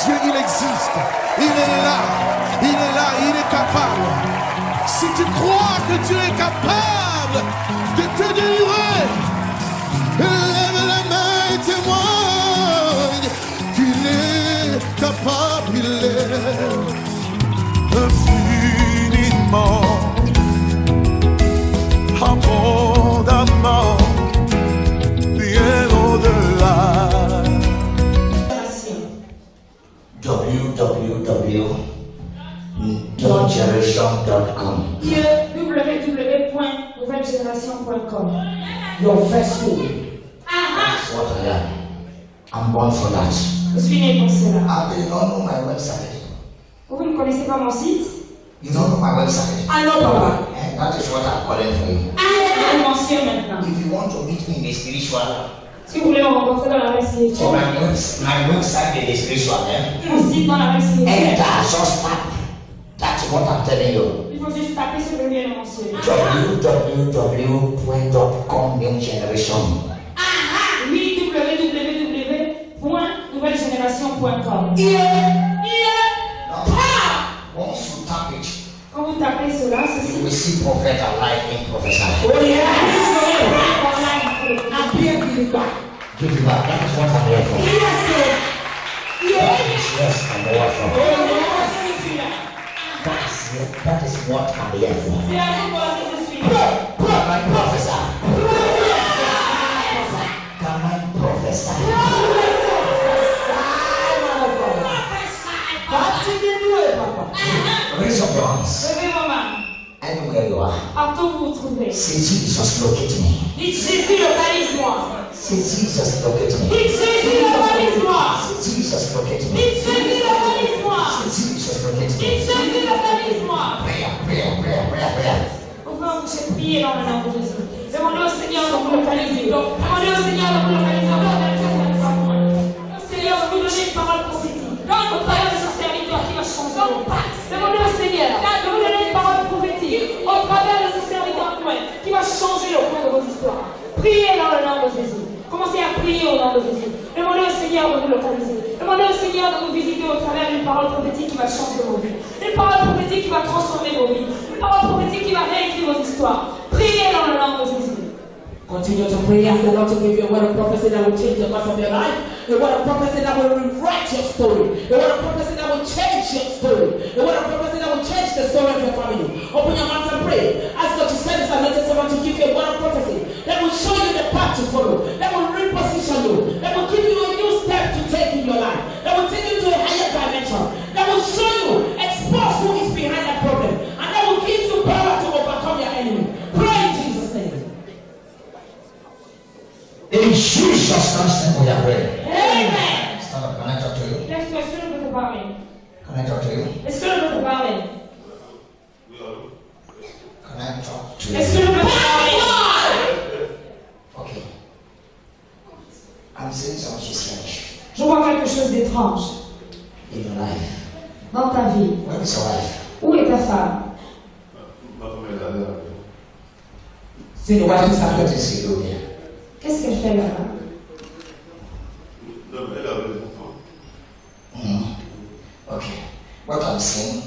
Dieu, il existe. Il est là. Il est là. Il est capable. Si tu crois que Dieu est capable de te délivrer, lève la main et témoigne qu'il est capable. Il est infiniment, abondamment, bien au-delà. www.generation.com. www.nouvellegénération.com. Your first school. That's what I am. I'm born for that. Je suis né pour cela. I do not know my website. Vous ne connaissez pas mon site? You don't know my website. Ah non, papa. And that is what I'm calling for you. Je vous mentionne maintenant. If you want to meet me in the spiritual, Si vous voulez me rencontrer dans la vie so spirituelle, my website is the spiritual. mon site dans la vie spirituelle, And just that. That's what I'm telling you. il faut juste taper sur le lien mentionné. www.com New Generation. Oui, www.nouvellegénération.com. Once you tap it, Quand vous tapez cela, you ceci. will see prophet alive in prophesy. Give it back. That is what I'm here for. That is yes, I'm here for. That is what I'm here for. Can I prophesy? Can I prophesy? Raise up your hands. Levez vos mains. Anywhere you are. Partout où vous vous trouvez. Say, Jesus, locate me. Dites Jésus, localise-moi. Say, Jesus, locate me. Dites Jésus, localise-moi. Say, Jesus, locate me. Dites Jésus, localise-moi. Say, Jesus, locate me. Dites Jésus, localise-moi. Prayer, prayer, prayer, prayer, prayer. Ouvrez en bouche et priez dans le nom de Jésus. Demandez au Seigneur de vous localiser. Demandez au Seigneur de vous localiser. Au Seigneur de vous donner une parole prophétique. Au travers de ce serviteur qui va changer. Demandez au Seigneur de vous donner une parole prophétique. Au travers de ce serviteur qui va changer le cours de vos histoires. Priez dans le nom de Jésus. Commencez à prier au nom de Jésus. Demandez au Seigneur de vous localiser. Demandez au Seigneur de vous visiter au travers d'une parole prophétique qui va changer vos vies. Une parole prophétique qui va transformer vos vies. Une parole prophétique qui va réécrire vos histoires. Priez dans le nom de Jésus. Continue to pray, ask the Lord to give you a word of prophecy that will change the course of your life, a word of prophecy that will rewrite your story, a word of prophecy that will change your story, a word of prophecy that will change the story of your family. Open your mouth and pray. Ask God to send us another servant to give you a word of prophecy that will show you the path to follow, that will reposition you, that will give you a new step to take in your life, that will take you to a higher dimension, that will show you, expose who is behind that problem, and that will give you power to overcome your enemy. Pray in Jesus' name. In Jesus' name we are praying. Amen. Stand up. Can I talk to you? Est-ce que je peux te parler? Can I talk to you? Est-ce que je peux te parler? Can I talk to Est-ce que you? je peux te parler? Okay. I'm saying something strange Je vois quelque chose d'étrange in your life. dans ta vie. Where is your wife? Où est ta femme? See the wife is What happy. is he doing here? Qu'est-ce qu'elle fait là-bas? Okay. What I'm saying,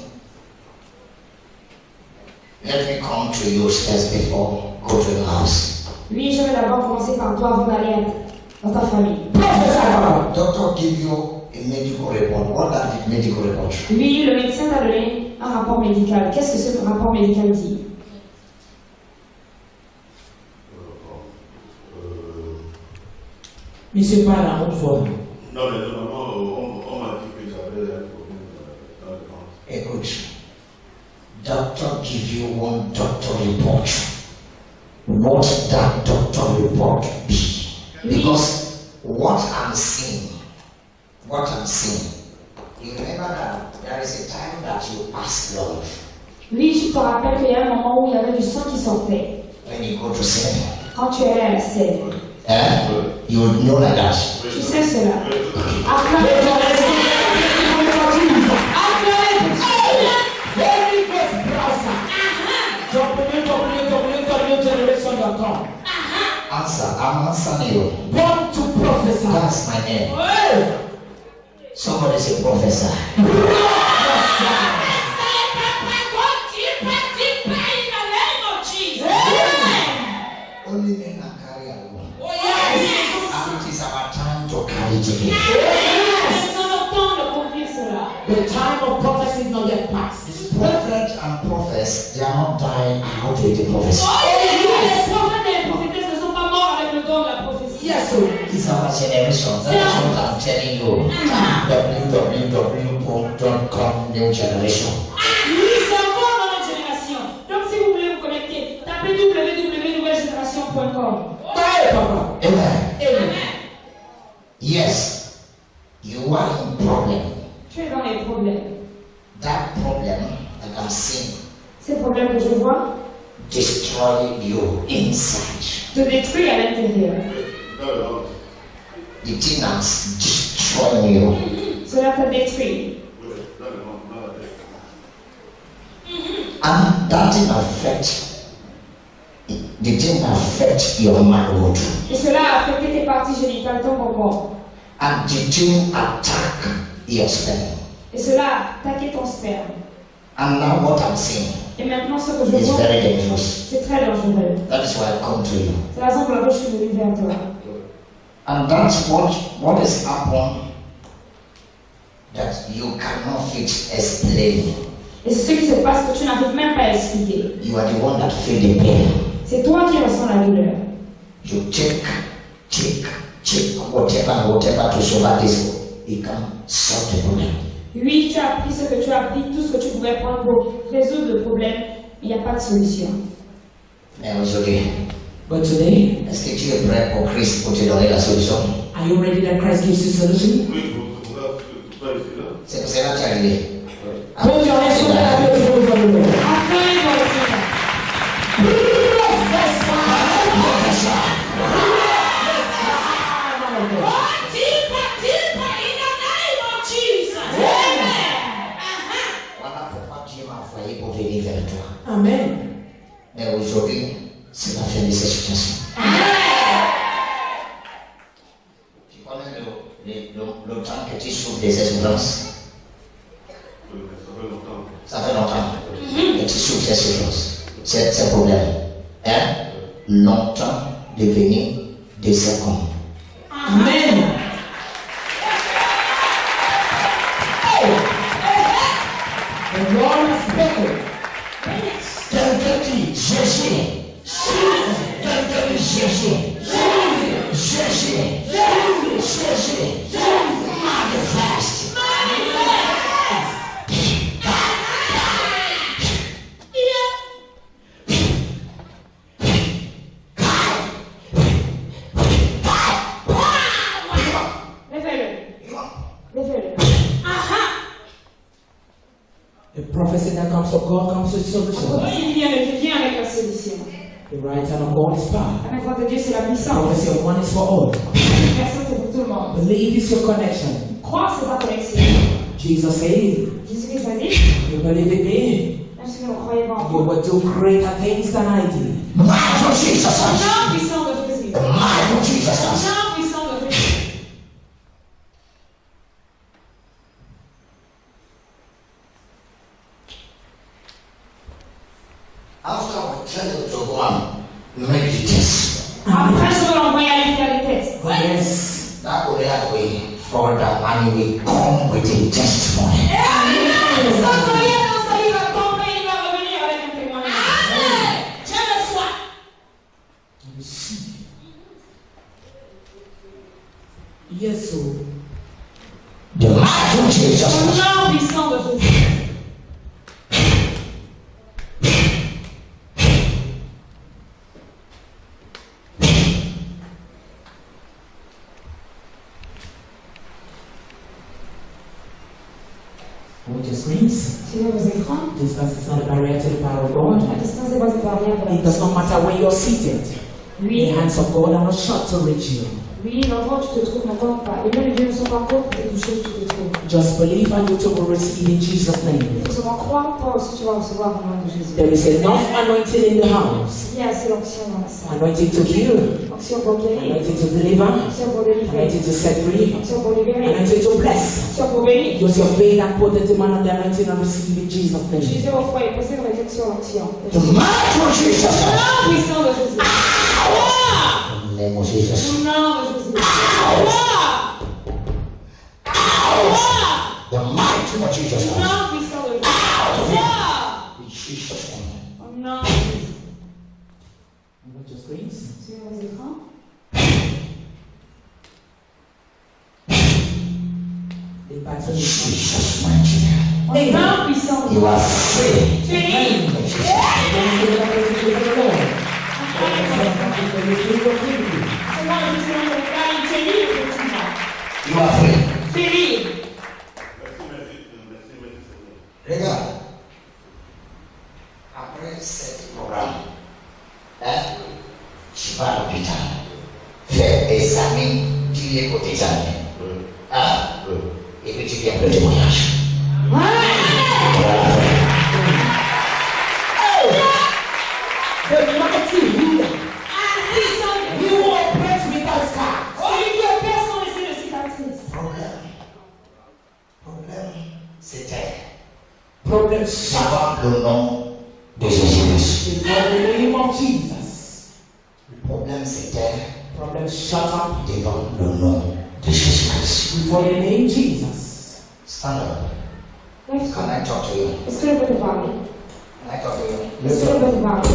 let me come to you first before go to the house. Oui, je vais d'abord commencer par toi avant d'aller dans ta famille. Doctor give you a medical report. What that is medical report? Oui, le médecin t'a donné un rapport médical. Qu'est-ce que ce rapport médical dit? Monsieur parle en haute voix. Non, mais normalement, on m'a dit que j'avais un problème dans le ventre. Écoute, doctor give you one doctor report. What that doctor report be? Because what I'm seeing, you remember that there is a time that you pass love. Oui, je te rappelle qu'il y a un moment où il y avait du sang qui sortait. When you go to sin, Quand tu allais à la scène. you would know like that. Tu sais cela. Acclamez-toi. www.generation.com. Answer, I'm answering you. Born to prophesy. That's my name. Somebody say professor. Only men can carry alone. And it is our time to carry together. The time of prophecy is not yet past. Prophets and prophets, they are not dying out with the prophecy. Yes, sir. It's our generation. That's what I'm telling you. www.com new generation. Amen. Yes, you are in problem. Tu es dans les problèmes. That problem that I'm seeing Ces problèmes que je vois destroy you inside. te détruisent à l'intérieur. The thing that's destroying you. Cela t'a détruit. And that thing affect your manhood. Et cela a affecté tes parties génitales, ton corps. And the thing attack your sperm. Et cela a attaqué ton sperme. And now what I'm saying Et maintenant, ce que je is vois, very dangerous. c'est très dangereux. That is why I come to you. C'est la raison pour laquelle je suis venu vers toi. And that's what has happened that you cannot explain. Et c'est ce qui se passe que tu n'arrives même pas à expliquer. You are the one that feel the pain. C'est toi qui ressens la douleur. You check whatever to solve this. It can solve the problem. Oui, tu as pris ce que tu as pris, tout ce que tu pouvais prendre pour résoudre le problème. Il n'y a pas de solution. Mais aujourd'hui, But today, est-ce que tu es prêt pour Christ pour te donner la solution? are you ready that Christ gives you solution? C'est pour cela que tu es arrivé. Put your hands together and let the Lord go. Acclame dans le Seigneur. Voilà pourquoi Dieu m'a envoyé pour venir vers toi. Amen. Mais aujourd'hui, c'est la fin de cette situation. Tu connais le temps que tu souffres de ces souffrances? Ça fait longtemps que tu souffres de ces souffrances, ces problèmes. Hein? Longtemps de venir de ces comptes. Amen. The Lord has spoken. Quelqu'un dit Jésus. Quelqu'un dit Jésus. Jésus. Manifeste. The prophecy that comes from God comes with solution. Il vient avec la solution. The right hand of God is power. La main droite de Dieu, c'est la The puissance. prophecy of one is for all. Personne, c'est pour tout le monde. Believe is your connection. Croire, c'est ta connexion. Jesus said, Jésus-Christ a dit, you believe in me, même si vous ne croyez pas en you moi, will do greater things than I did. Mighty Jesus. le nom puissant de Jésus. Le Mighty Jesus. nom puissant de Jésus. After we tell you to go and make the test, Après, je vais l'envoyer aller faire les tests. Yes. that will let we fall down and we come with a testimony. Son croyant dans ça, il va tomber, il va revenir avec un témoignage. Je le sois. Yes, sir. The mighty Le Jesus. nom puissant de Jésus. With your screens, Sur vos écrans, distance is not a barrier to the power of God. la distance est pas une barrière pour la It does not matter where you're seated. The Oui, hands of God are not short to reach you. oui, l'endroit où tu te trouves n'entend pas. Les mains de Dieu ne sont pas courtes pour te toucher où tu te trouves. Just believe and you too will receive in Jesus' name. Il faut seulement croire, toi aussi tu vas recevoir au nom de Jésus. There is enough anointing in the house. Il y a assez d'onction dans la salle. Anointing to heal, Onction pour guérir, anointing to deliver, onction pour délivrer, anointing to set free, onction pour libérer, anointing to bless. soit pour bénir. Use your faith and put it in one of the anointing and receive it, Jesus' name. Utilisez vos foi et posez vos réflexions en l'action. The might of Jesus. Nom puissant de Jésus. In the name of Jesus. Au nom de Jésus. The might of Jesus. Nom puissant de Jésus. In Jesus' name. Au nom de Jésus. Watch your screens. Sur vos écrans. The battle is Jesus' mighty name. Au nom puissant de You Jésus. are free. Tu es libre. C'est moi le président de l'État. Tu es libre, effectivement. You are free. Tu es libre. Regarde. Après ce programme, tu vas à l'hôpital. Fais examen du quotidien. Et puis tu viens pour le témoignage. the mighty leader. Puissant de You will praise without scars. celui qui opère sans laisser de cicatrices. Problème, c'était Problem shut savoir le nom de Jésus-Christ. before the name of Jesus. Le problème, c'était Problem shut up devant le nom de Jésus-Christ. before the name Jesus. Stand up. Est-ce Can I talk to you? que je peux te parler? Can I talk to you? Est-ce que je peux te parler?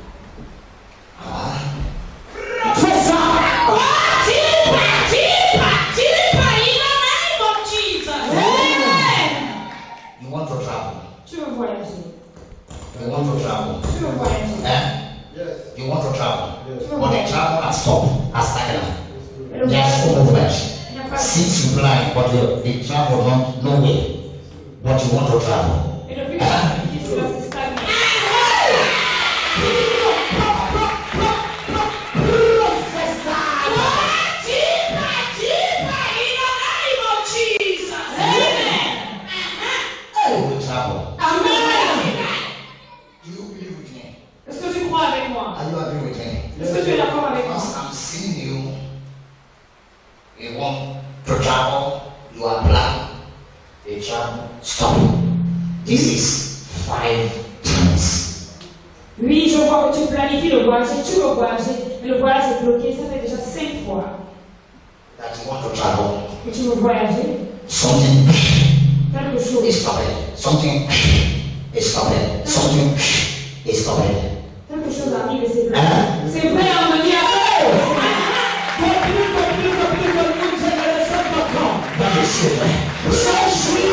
You want to travel? Tu veux voyager? You want to travel? Tu veux voyager? Eh? You want to travel? Tu veux But the voyager? travel has stopped, has stagnant. Et le There's voyage, no movement. il n'y a pas de... Since you blind, but the travel no way. But you want to travel. Et depuis que tu es là, c'est stagné. You will travel. Amen. Do you believe with me? Est-ce que tu crois avec moi? Are you agree with me? Est-ce que tu es d'accord avec moi? Because I'm seeing you. You want to travel. You are blind. The travel stop. This is 5 times. Oui, je vois que tu planifies le voyage, tu veux voyager, mais le voyage est bloqué, ça fait déjà 5 fois That you want to travel. que tu veux voyager. Something Quelque chose, is stopping. Something is stopping. Something is stopping. quelque chose arrive et c'est bloqué. C'est vrai, on me dit That is it.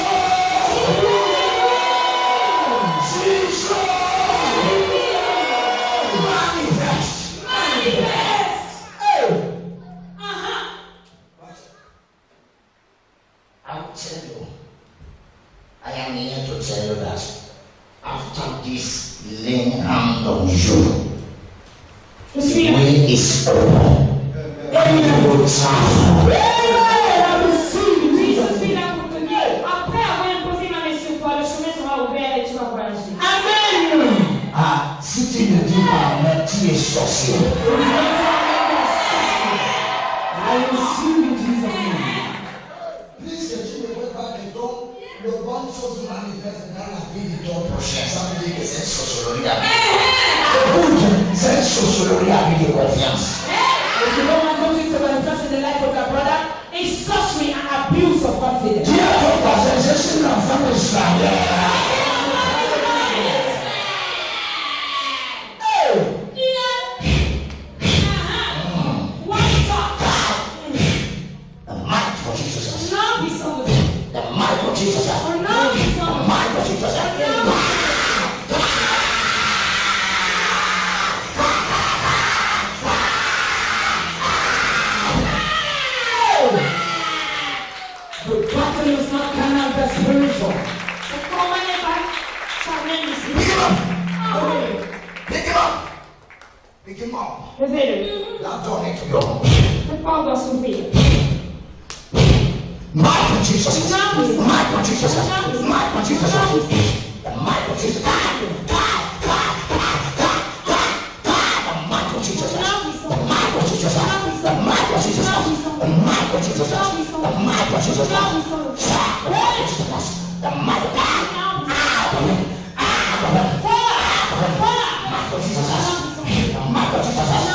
I will tell you. I am here to tell you that after this laying hand on you, Je the suis way is open. You will travel. Oui, je suis là pour te dire. Après avoir imposé ma main sur toi, le chemin sera ouvert et tu vas voyager. Ah, si tu ne dis pas, mais tu es sorcier. Puisque tu ne peux pas que donc le bon chose manifeste dans la vie de ton prochain, ça veut dire que c'est une sociologie à vie. Écoute, c'est une sociologie à vie de confiance. If you don't want something to manifest in the life of your brother, it's sorcery and abuse of confidence. Dis à ton voisin, je suis l'enfant d'Israël. The might of Jesus. Non, puissant de Dieu. The might of Jesus. Non, puissant The de might of Jesus. The battle is not carnal, but spiritual. Ce combat n'est pas charnel ici. Pick him up. Pick him up. Levez-le. Now don't need to go. Cette porte doit s'ouvrir. Might of Jesus. Might of Jesus. Might of Jesus. The might of Jesus. The might of Jesus. The might of Jesus. The might of Jesus. The might of of Jesus Christ. The mouth of Jesus Christ. The mouth of Jesus Christ. The mouth of Jesus Christ. The mouth of Jesus Christ.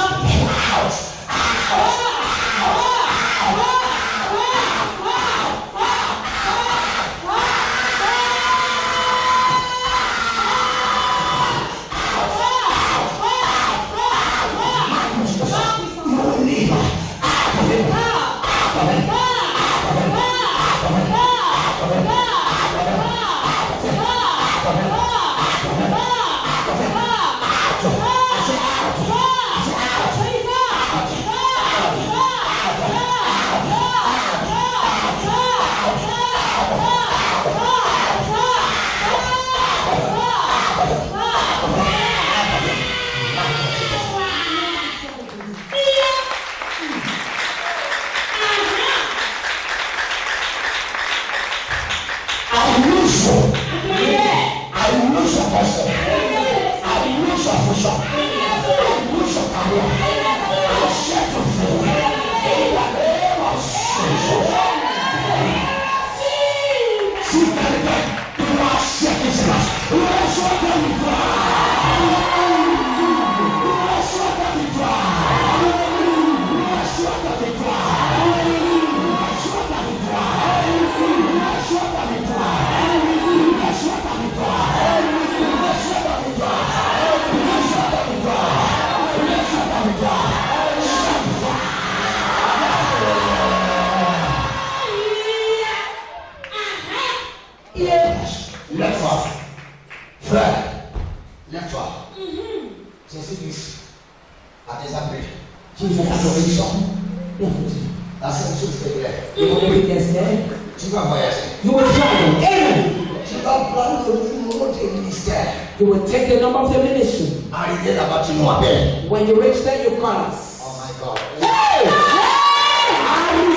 You will take the number of your ministry. When you reach there, you call us. Oh my God. Hey! I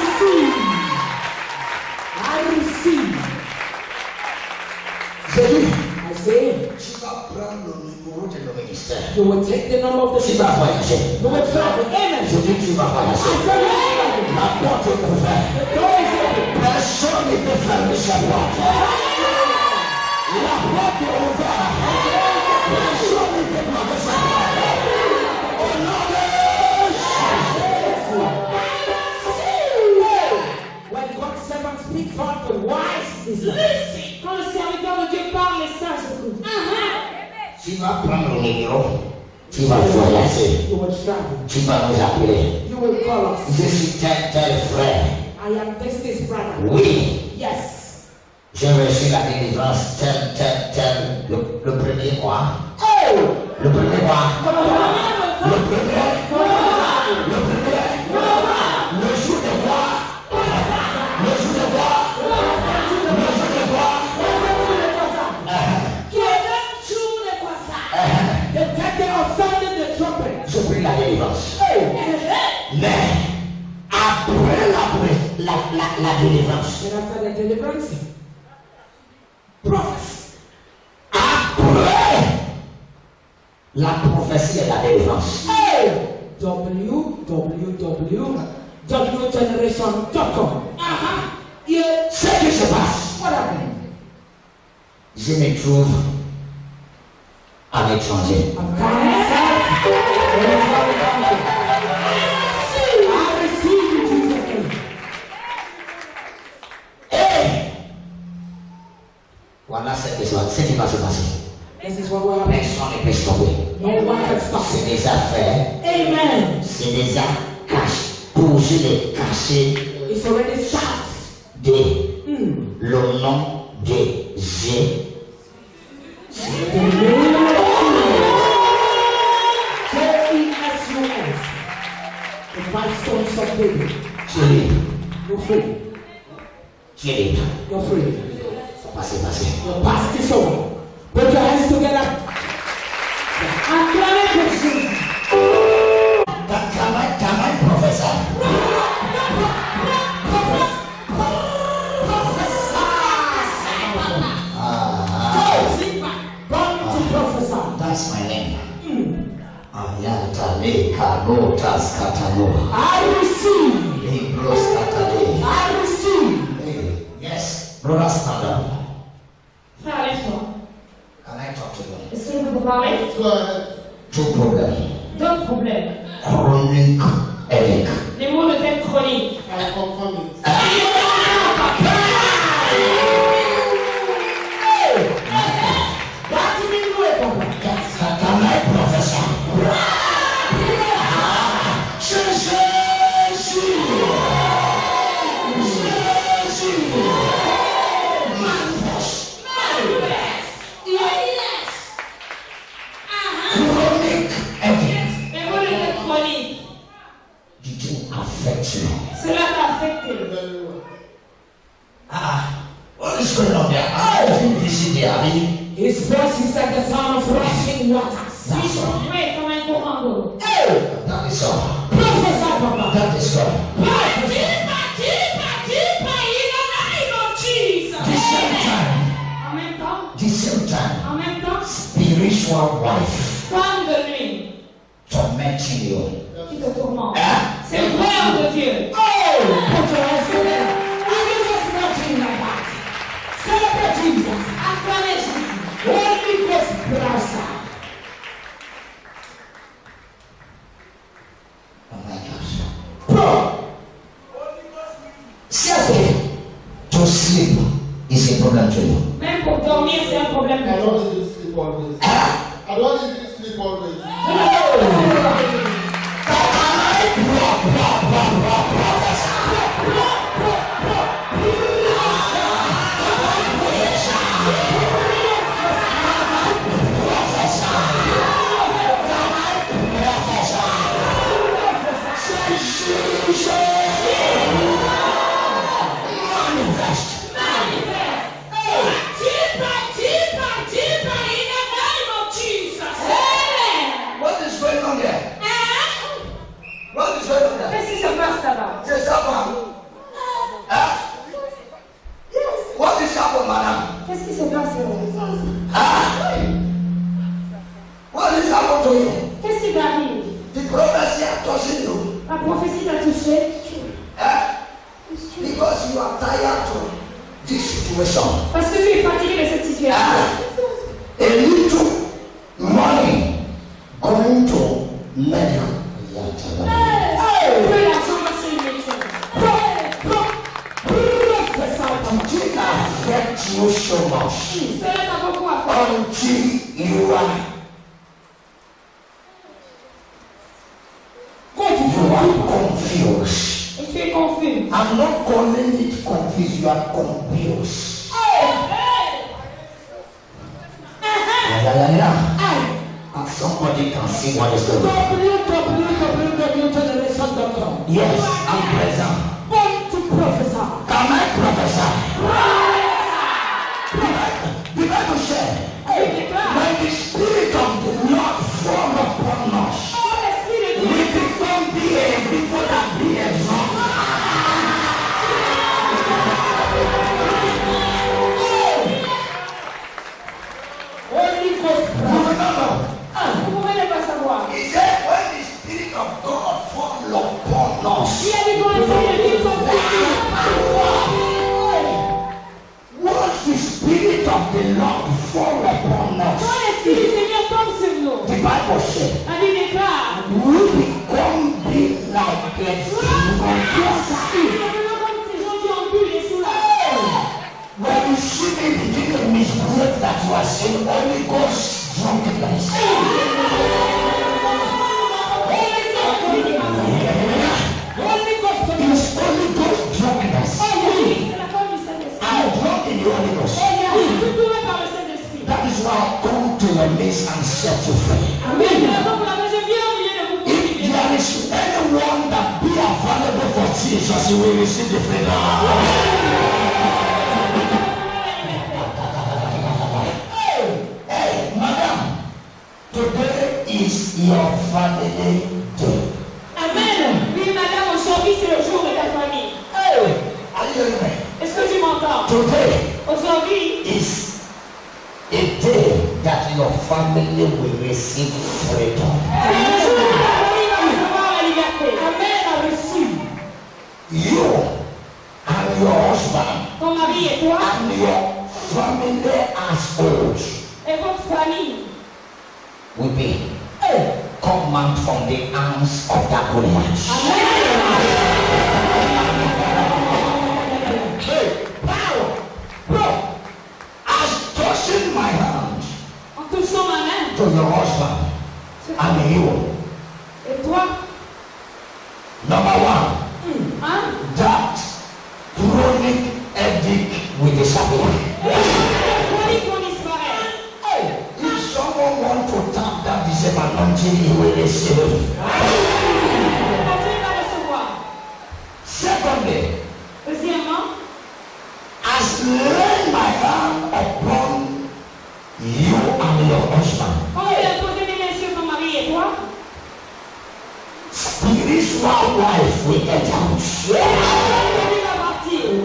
receive. I say, you will take the number of the ministry. You will travel. Amen. The door is when God's servant speaks forth the wise is Quand le serviteur de Dieu parle, les sages écoutent. Tu vas prendre le numéro, tu vas voyager, you will travel. tu vas nous appeler. You will call us. Je suis tel frère. I am this brother. Oui. Yes. J'ai reçu la délivrance tel le premier mois. Oh! Le premier mois. Le jour de gloire. The taking of sounding the trumpet. Je prie la délivrance. Mais après la délivrance. Then after the deliverance, Prophétie. Après la prophétie et la délivrance. www.generation.com. Ce qui se passe, What happened? je me trouve à l'étranger. I'm coming I receive you, Jesus. Et voilà ce qui va se passer. This is what will happen. Personne ne peut stopper. No one can stop C'est it. déjà fait, Amen. c'est déjà caché. Posé de cacher It's already started. de le nom de Jésus. J-E-S-U-S. The 5 stones of David. Tu es libre. You're free. Tu es libre. You're free. Passez. Your past is over. Put your hands together. Acclamate Jesus. Quand même, professeur. Born to prophesy. That's my name. Ayanta le kagotas katano. I receive. Libros katale. Brother, stand up. Frère, lève-toi. Can I talk to you? Est-ce que je peux parler? Two problems. Deux problèmes. Chronic headache. Les maux de tête chroniques. I confirm it. Can I prophesy? Chronic headache. Les maux de tête chroniques. Did it affect you? Cela t'a affecté. Very well. What is going on there? I didn't visit there. I mean, His voice is like the sound of rushing waters. Oui, oui, comme un courant d'eau. that is all. Prophesy, Papa. That is all. En même temps, The same time, en même temps, spiritual wife femme de nuit tormenting you. qui te tourmente. C'est le frère de Dieu. Oh, put your hands together. Are you just watching like that? Celebrate Jesus. Acclamez Jésus. Holy Ghost, put outside. Oh my gosh. Bro, Seriously, to sleep is a problem to you. Même pour dormir, c'est un problème I pour toi. don't need to sleep always. I don't need to sleep always. What is going on there? What is going on there? Qu'est-ce qui se passe là-bas? Say something. What is happening, madam? Qu'est-ce qui se passe là-bas? What is happening to you? Qu'est-ce qui t'arrive? The prophecy are touching you. La prophétie t'a touché Because you are tired to this situation. parce que tu es fatigué de cette situation. A little money going to medical. Peu d'argent va sur une médecine. It affects you so much Cela t'a beaucoup affecté. until you are confused. Et tu es confus. I'm not calling it confused, you are confused. And somebody can see what is going on. www.generation.com. Yes, I'm present. Born to prophesy. Can I prophesy? The Bible said, when the Spirit of the Lord fall upon us, we become the people that be exalted. Holy Ghost. You remember? Vous pouvez ne pas savoir. He said, when the Spirit of God fall upon us, Il a dit qu'on essaie de vivre son once the Spirit of the Lord fall upon us, Quand l'Esprit du Seigneur tombe sur nous, the Bible said, la Bible déclare, we become be like a nous devenons comme ces gens qui ont bu les sous la When you see me begin to misbehave, that you are saying Holy Ghost drunkenness. Holy Ghost. It's Holy Ghost drunkenness. c'est la forme du Saint-Esprit. I drunk in the Holy Ghost. Tout tourné par le Saint-Esprit. That is why I come to your midst and set you free. C'est la raison pour laquelle je viens au milieu de vous pour If libérer. there is anyone that be available for Jesus, you will receive the freedom. Hey, madam, today is your family day. Amen. Oui, madame, aujourd'hui c'est le jour de ta famille. Hey, are you hearing me? Est-ce que tu m'entends? Today Aujourd'hui, is a day that your family will receive freedom. c'est le jour où ta famille va recevoir la liberté. Amen. I receive. You and your husband Ton ton mari et toi, and your family household et votre famille, will be command from the arms of that Goliath. Hey, power, bro, as touching my hand en touchant ma main, to your husband and you. et toi, Number one, hein, that chronic headache will disappear. chronique vont disparaître. Hey, if someone want to tap that the same anointing, he will receive it. Continuez à recevoir. Secondly, Deuxièmement, as lay my hand upon you and your husband, quand je vais poser mes mains sur ton mari et toi, spiritual life will get out. il va partir. Il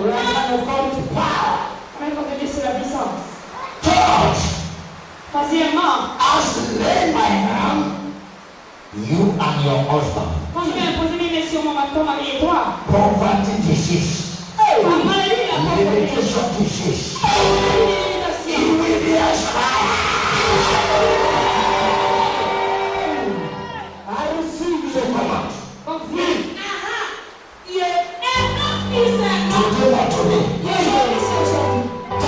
faut te laisser la puissance. Third, Troisièmement, as lay my hand, you and your husband, quand je vais imposer mes mains sur ton mari et toi, poverty disease, la maladie, la pauvreté, limitation disease, l'imitation, it will be expired. I receive the command. donc viens. Il est puissant. Today or today. Aujourd'hui, c'est aujourd'hui.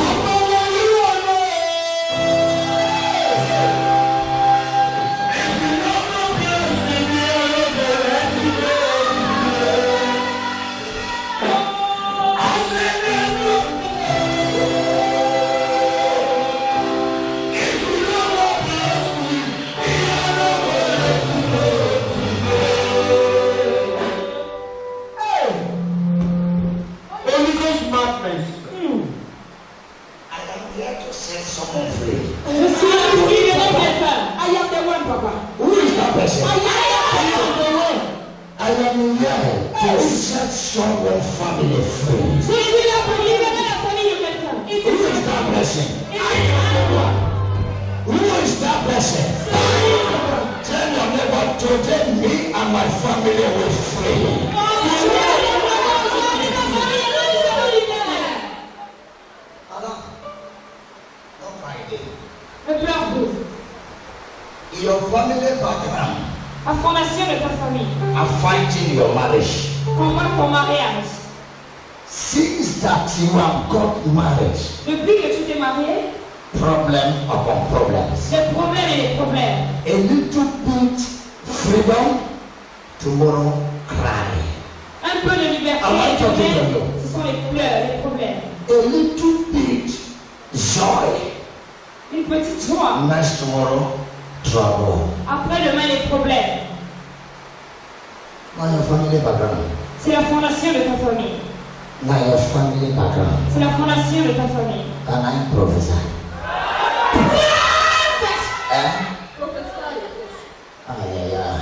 I am here to set someone free. Je suis là pour libérer quelqu'un. I am the one, papa. Who is that person? I am the one. I am here to set someone family free. Je suis là pour libérer la famille de quelqu'un. Who is that person? Who is that person? Tell your neighbor today me and my family will free. Don't cry again. Ne pleure plus. Your family background La fondation de ta famille. are fighting your marriage. Combat ton mariage. Since that you have got married, Depuis que tu t'es marié, problem upon problems. des problèmes et des problèmes. A little bit freedom, tomorrow cry. Un peu de liberté I want et to de tell problèmes. you. Ce sont les pleurs, les problèmes. A little bit joy, Une petite joie. next tomorrow trouble. Après demain, les problèmes. Now your family background. C'est la fondation de ta famille. Now your family background. C'est la fondation de ta famille. Can I prophesy? Eh? Ah, yeah, yeah.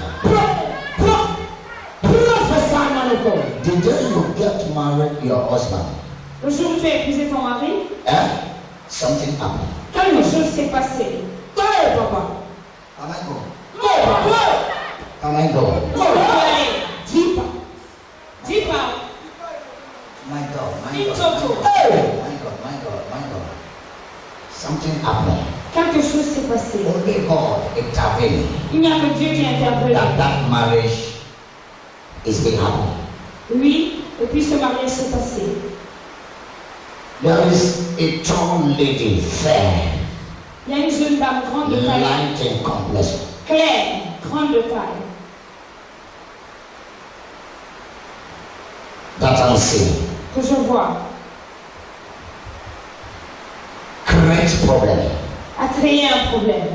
Prophesy, man of God. The day you get married, your husband, Le jour où tu as épousé ton mari, something happened. quelque chose s'est passé. Hey, papa. Can I go? Go, go. Can I go? Où tu peux aller? Deeper. Dis pas. My God, my In God, total. my God, my God, my God. Something happened. Quelque chose s'est passé. Only God intervened Il n'y a que Dieu qui intervient. that marriage is being happened. Oui, et puis ce mariage s'est passé. There is a tall lady, fair, Il y a une jeune dame grande de taille, light in complexion. claire, grande de taille, That I see. que je vois, Create problem. a créé un problème.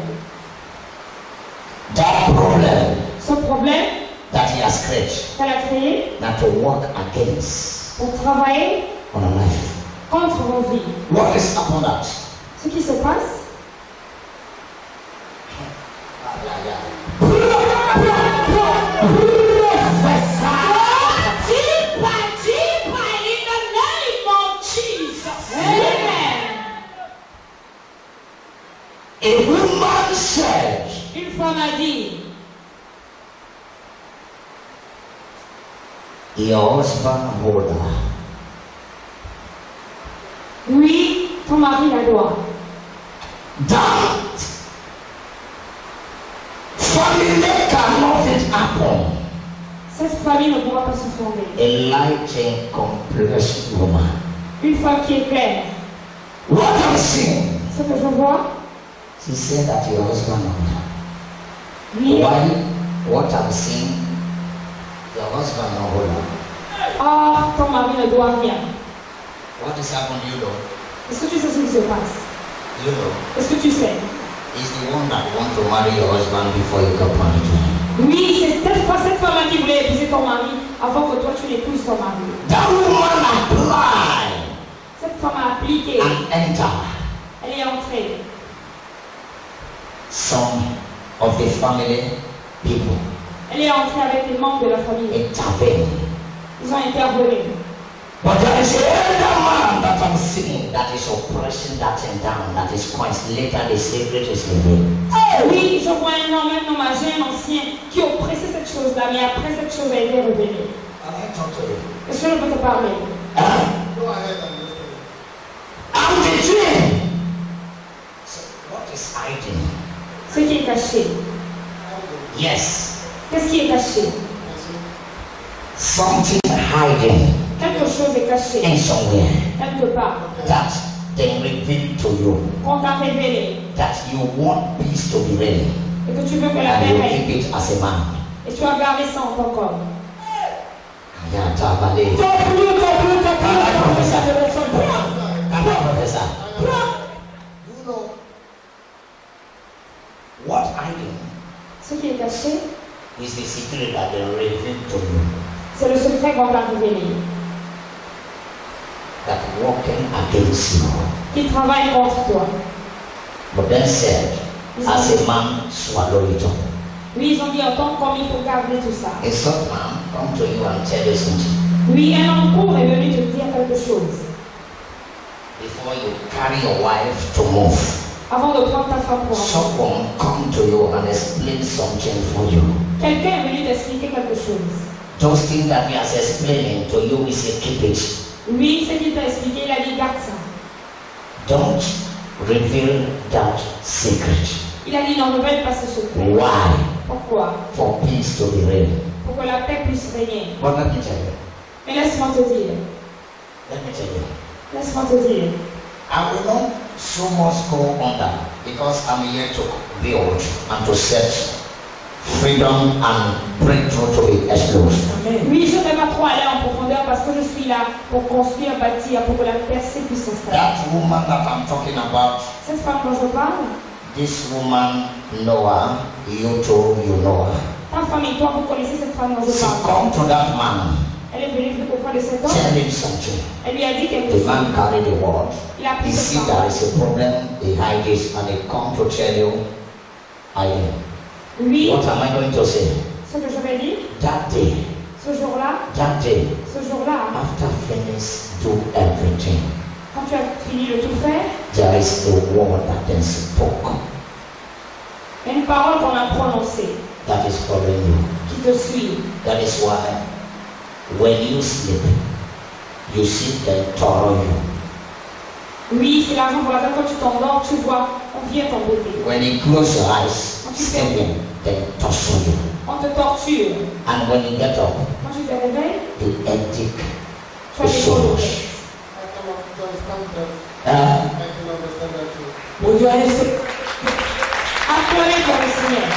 That problem Ce problème that he has created, qu'elle a créé that to work against pour travailler on a life. contre vos vies. What is upon that? Ce qui se passe, A woman said, une femme a dit, your husband holder Oui, ton mari la doit. That family cannot happen. Cette famille ne pourra pas se former. A light complex woman. Une femme qui est claire. What I'm seeing, Ce que je vois, she said that your husband. lui, Why? What I'm seeing, your husband no hold. ah, ton mari ne doit rien. What is happening, you know? Est-ce que tu sais ce qui se passe? You know, Est-ce que tu sais? he's the one that want to marry your husband before you get married to him. Oui, c'est cette femme qui voulait épouser ton mari avant que toi tu n'épouses ton mari. That woman applied Cette femme a appliqué. and entered. Elle est entrée. Some of the family people Elle est entrée avec les membres de la famille. intervened. Ils ont intervenu. But there is another man that I'm seeing that is oppressing that thing down, that is quenched. Later the secret is revealed. Oui, je vois un homme, un homme âgé, un ancien qui oppressait cette chose-là, mais après cette chose a été révélée. Can I talk to you? Est-ce que je peux te parler? Go ahead and listen. I'm the dream. So what is hiding? Ce qui est caché. Yes, Qu'est-ce qui est caché? something hiding Quelque chose est caché. in somewhere Quelque part. that they reveal to you On t'a révélé. that you want peace to be ready Et que tu veux que la and paix you règne. keep it as a man. Et tu as gardé ça en ton corps. Yatabale. Can I prophesy? You know what hiding Ce qui est caché, is the secret that they reveal to you c'est le secret qu'on t'a révélé. that working against you. Qui travaille contre toi. But then said, as a man, swallow it up. Oui, ils ont dit en tant qu'homme, il faut garder tout ça. A certain man come to you and tell you something. Oui, un homme court est venu te dire quelque chose. Before you carry your wife to move, Avant de prendre ta femme pour un someone come to you and explain something for you. quelqu'un est venu t'expliquer quelque chose. Those things that he has explaining to you is a keep it. Lui, ce qu'il t'a expliqué, il a dit garde ça. Don't reveal that secret. Il a dit non, ne révèle pas ce secret. Why? Pourquoi? For peace to be ready. Pour que la paix puisse régner. But let me tell you. Mais laisse-moi te dire. Let me tell you. Laisse-moi te dire. I will not so much go under because I'm here to build and to set freedom and breakthrough to be exposed. Oui, je ne vais pas trop aller en profondeur parce que je suis là pour construire, bâtir, pour que la percée puisse s'installer. That woman that I'm talking about, Cette femme dont je parle, this woman, Noah, you too, you know her. ta famille, toi, vous connaissez cette femme dont je She parle. come to that man, Elle est venue auprès de cet homme. tell him something. Elle lui a dit quelque The chose. man carried the word. Il a pris He cette see there parole. is a problem, he hide this, and he come to tell you, I know. Lui, What am I going to say? ce que je vais dire, That day, ce jour-là, after finish do everything, quand tu as fini de tout faire, there is a word that then spoke il y a une parole qu'on a prononcée that is following you. qui te suit. That is why when you sleep, you see them torture you. Oui, c'est la raison pour laquelle quand tu t'endors, tu vois, on vient t'embêter. When you close your eyes, sleeping, they torture you. On te torture. And when you get up, Quand tu te réveilles, the ethic tu as is des so choses. much. I can understand that. Uh, I can understand that too. Would you understand? Acclamez pour le Seigneur.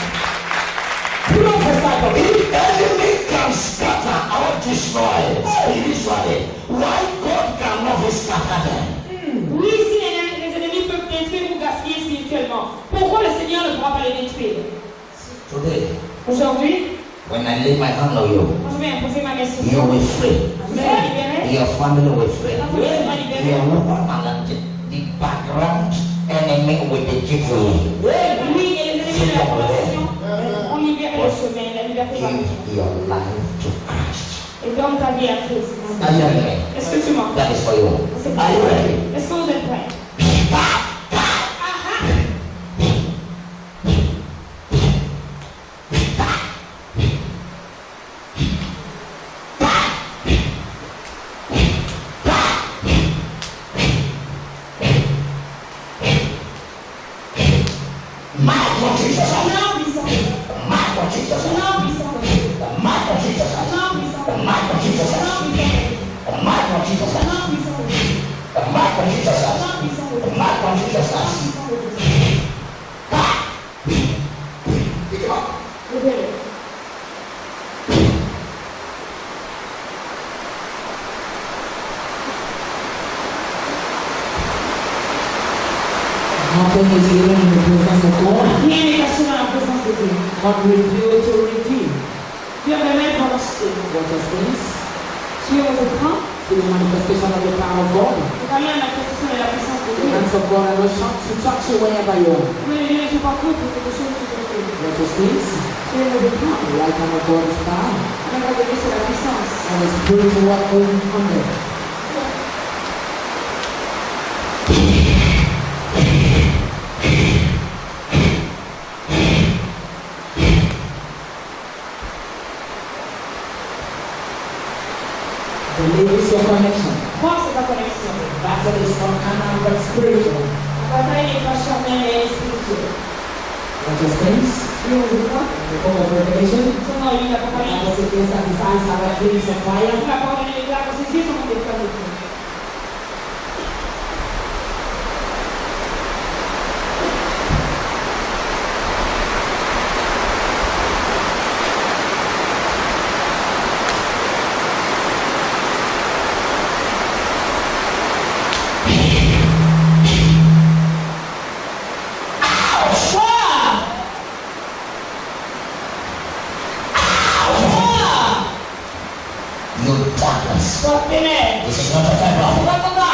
the enemy can scatter or destroy spiritually. Why God cannot be scattered them? Oui, si les ennemis peuvent détruire ou gaspiller spirituellement, pourquoi le Seigneur ne pourra pas les détruire? Today, Aujourd'hui, when I lay my hand on you, quand je vais imposer ma main sur you toi, will free. tu seras libéré. Your family will free. Ta famille sera libérée. Your woman and the background enemy will be given. Oui, et les ennemis de la population ont libéré le chemin, la liberté va venir. Give your life to Christ. Et donne ta vie à Christ. Are you ready? Est-ce que tu m'entends? That is for you. Are you ready? Est-ce que vous êtes prêts? Jesus. Je l'emplis sans The mark of Jesus. Je l'emplis sans The mark of Jesus. Je l'emplis sans The mark of Jesus. Je l'emplis sans The mark of Jesus. Je l'emplis sans The mark of Jesus. Je l'emplis sans The mark of Jesus. Pick him up. Révélé. Nothing is hidden in the presence of God. Rien n'est caché dans la présence de Dieu. God revealed to redeem. Dieu révèle par l'acheter. What is this? Dieu est grand. To the manifestation of the power of God. C'est la manifestation de la puissance de The Dieu. hands of God are not to touch you wherever you are. Mais Dieu ne fait pas cru pour quelque chose de tout. What is this? Dieu est grand. The right hand of God is power. On a regardé sur la puissance. And it's put to what goes under. Believe is your connection. Croire, c'est ta connexion. Battle is not carnal but spiritual. La bataille n'est pas charnelle et spirituelle. What is this? Dieu est grand. The book of Revelation. Son nom est l'Apocalypse. Bible says that his eyes are like flames of fire. La parole de l'Église, que ses yeux sont des flammes de feu. No darkness. Toi, ténèbres. This is not a time of. Toi, combat.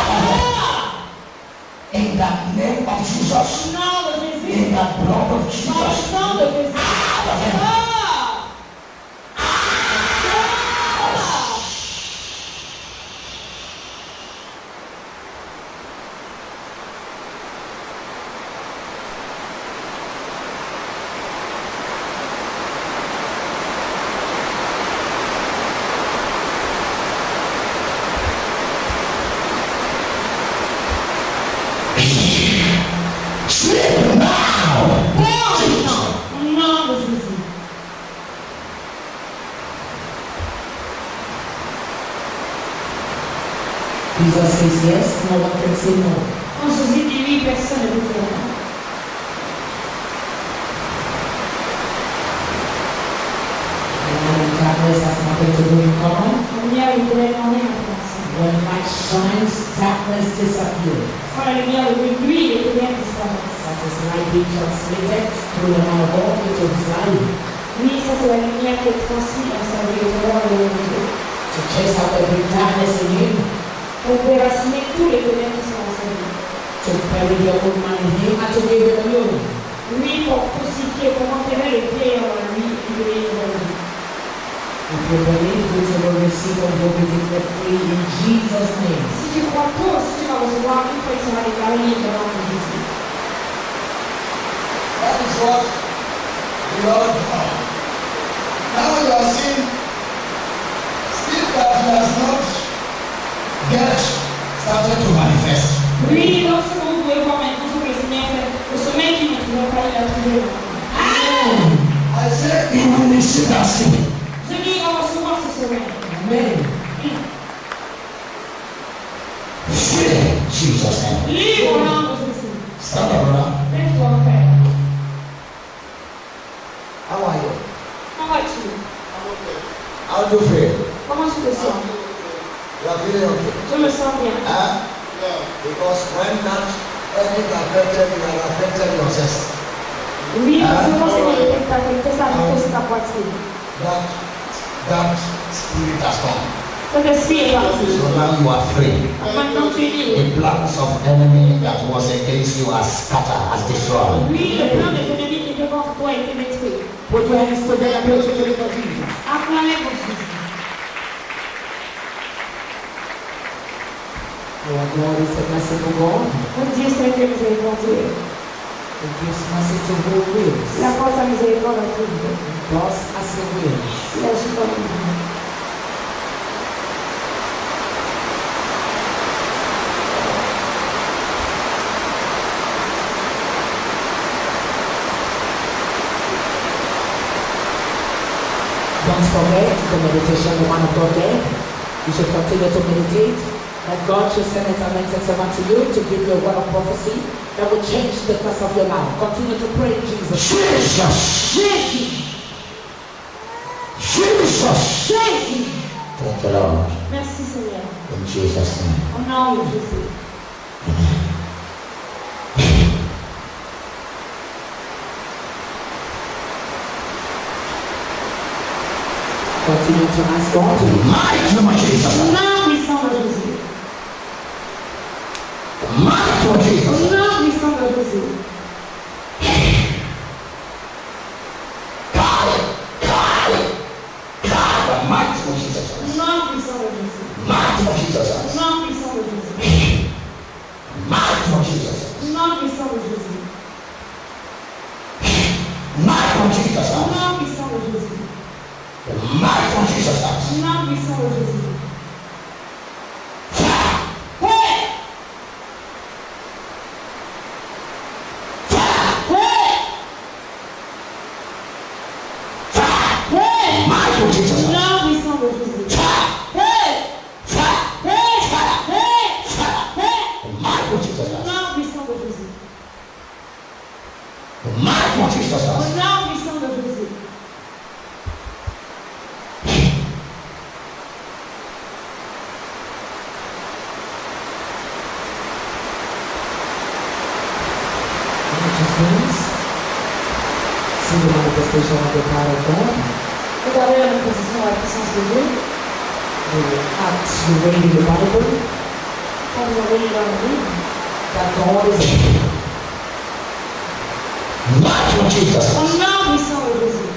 In the name of Jesus. Nom de Jésus. In the blood of Dans Jesus. le nom de Jésus. Ah! Sleep now. Au nom de Jésus. Jesus says yes, no one can say no. Quand Jésus dit oui, personne ne peut faire. And darkness has nothing to do in common. La lumière est vraiment rien à faire. When light shines, darkness disappears. Quand la lumière de lui, les ténèbres disparaissent. That is light being translated through the man of God into his life. Oui, ça c'est la lumière qui est transmise dans sa vie au travers de Dieu. To chase out every darkness in you. Pour déraciner tous les ténèbres qui sont dans sa vie. To bury your old man in him and to give him a new one. Lui, pour crucifier, pour enterrer le pied en lui, il est aujourd'hui. If you believe, you will receive and will be declared free in Jesus' name. Si tu crois tout, si tu vas recevoir, une fois il sera déclaré libre dans le nom de Jésus. That is what the Lord done. Now you are seeing still that he has not yet started to manifest. Oui, donc ce que vous pouvez voir maintenant, ce que le Seigneur fait, le sommeil qui ne pouvait pas, il a trouvé. I said You will receive that sleep. Je dis, on va recevoir ce sommeil. Amen. Free in Jesus' name. Libre au nom de Jésus. Stand up, brother. Lève-toi, mon Père. how are you? Comment vas-tu? How do you feel? Comment tu te sens? You are feeling okay? Je me sens bien. Huh? Because when that anything affected you, have affected your chest. Oui, parce que quand c'est que tu as fait ça, c'est ta poitrine. That spirit has come. Cet esprit est parti. So now you are free. Maintenant tu es libre. The plans of enemy that was against you are scattered, as destroyed. Oui, le plan des ennemis qui est devant toi a été détruit. Put your hands together, pray to the name of Jesus. Acclamez pour Jésus. Our God is a merciful God. Mon Dieu, c'est que miséricordieux. He gives mercy to who wills. La porte à miséricorde à tout. He does as he wills. Il agit comme il veut. forget the meditation the man of God gave. You should continue to meditate. That God should send his anointed servant to you to give you a word of prophecy that will change the course of your life. Continue to pray in Jesus. Jesus. Jesus. Jésus. Thank you, Lord. Merci Seigneur. In Jesus' name. Au nom de Jésus. Continue to ask God. Mighty name of Jesus. Au nom puissant de Jésus. Mighty name of Au Jesus. nom puissant de Jésus. Mighty name of Jesus. Au nom puissant de Jésus. Mighty name of Jesus. Au nom puissant de Jésus. Mighty name of Jesus. Au nom puissant de Jésus. Mighty name of Jesus. Au nom puissant de Jésus. Mighty name of Jesus. Au nom puissant de Jésus. See the manifestation of the power of God. Regardez la manifestation de la puissance de Dieu. The Acts you read in the Bible Quand vous avez lu dans la Bible, that God is Mighty name of Jesus. au nom puissant de Jésus.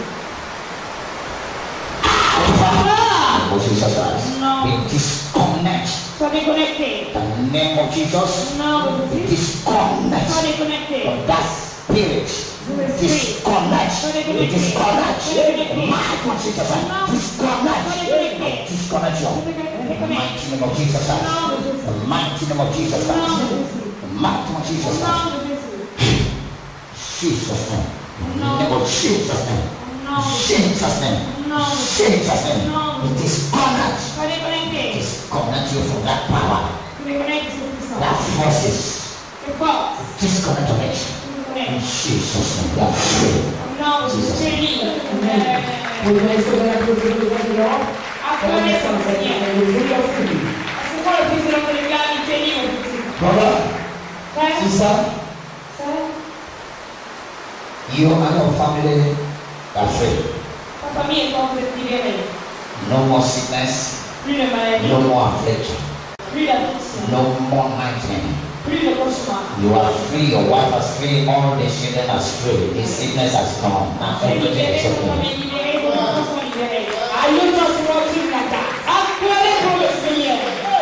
Of Jesus Christ. We disconnect Sois déconnecté. the name of Jesus. Au nom de We Jésus. disconnect Sois déconnecté. from that spirit. Disconnect. We disconnect. Mighty name of Jesus. Disconnect. Disconnect you. The mighty name of Jesus Christ. The mighty name of Jesus Christ. The mighty name of Jesus Au Christ. nom de Jésus. Jesus name. In the name of Jesus name. Au nom de Jesus name. Jesus name. We disconnect. Sois déconnecté. Disconnect you from that power. Tu déconnectes ce puissant. That forces. C'est fort. Disconnect of it. Tu In déconnectes. Jesus name. That free. Au nom de Jésus. Tu es libre. we may say that we will be Lord. Acclamez son Seigneur. C'est quoi le président de l'Église? Tu es libre. Brother, Frère, sister, sœur, you and your family are free. ta famille est en train libérée. No more sickness. Plus de maladie, No more affliction. plus d'affliction, No more nightmare. plus de cauchemar. You are free. Your wife is free. All the children are free. The sickness has gone. Now Tu es everything libéré, is ton okay. famille est libérée, tes enfants sont libérés. Are you just watching like that? Acclamez pour le Seigneur.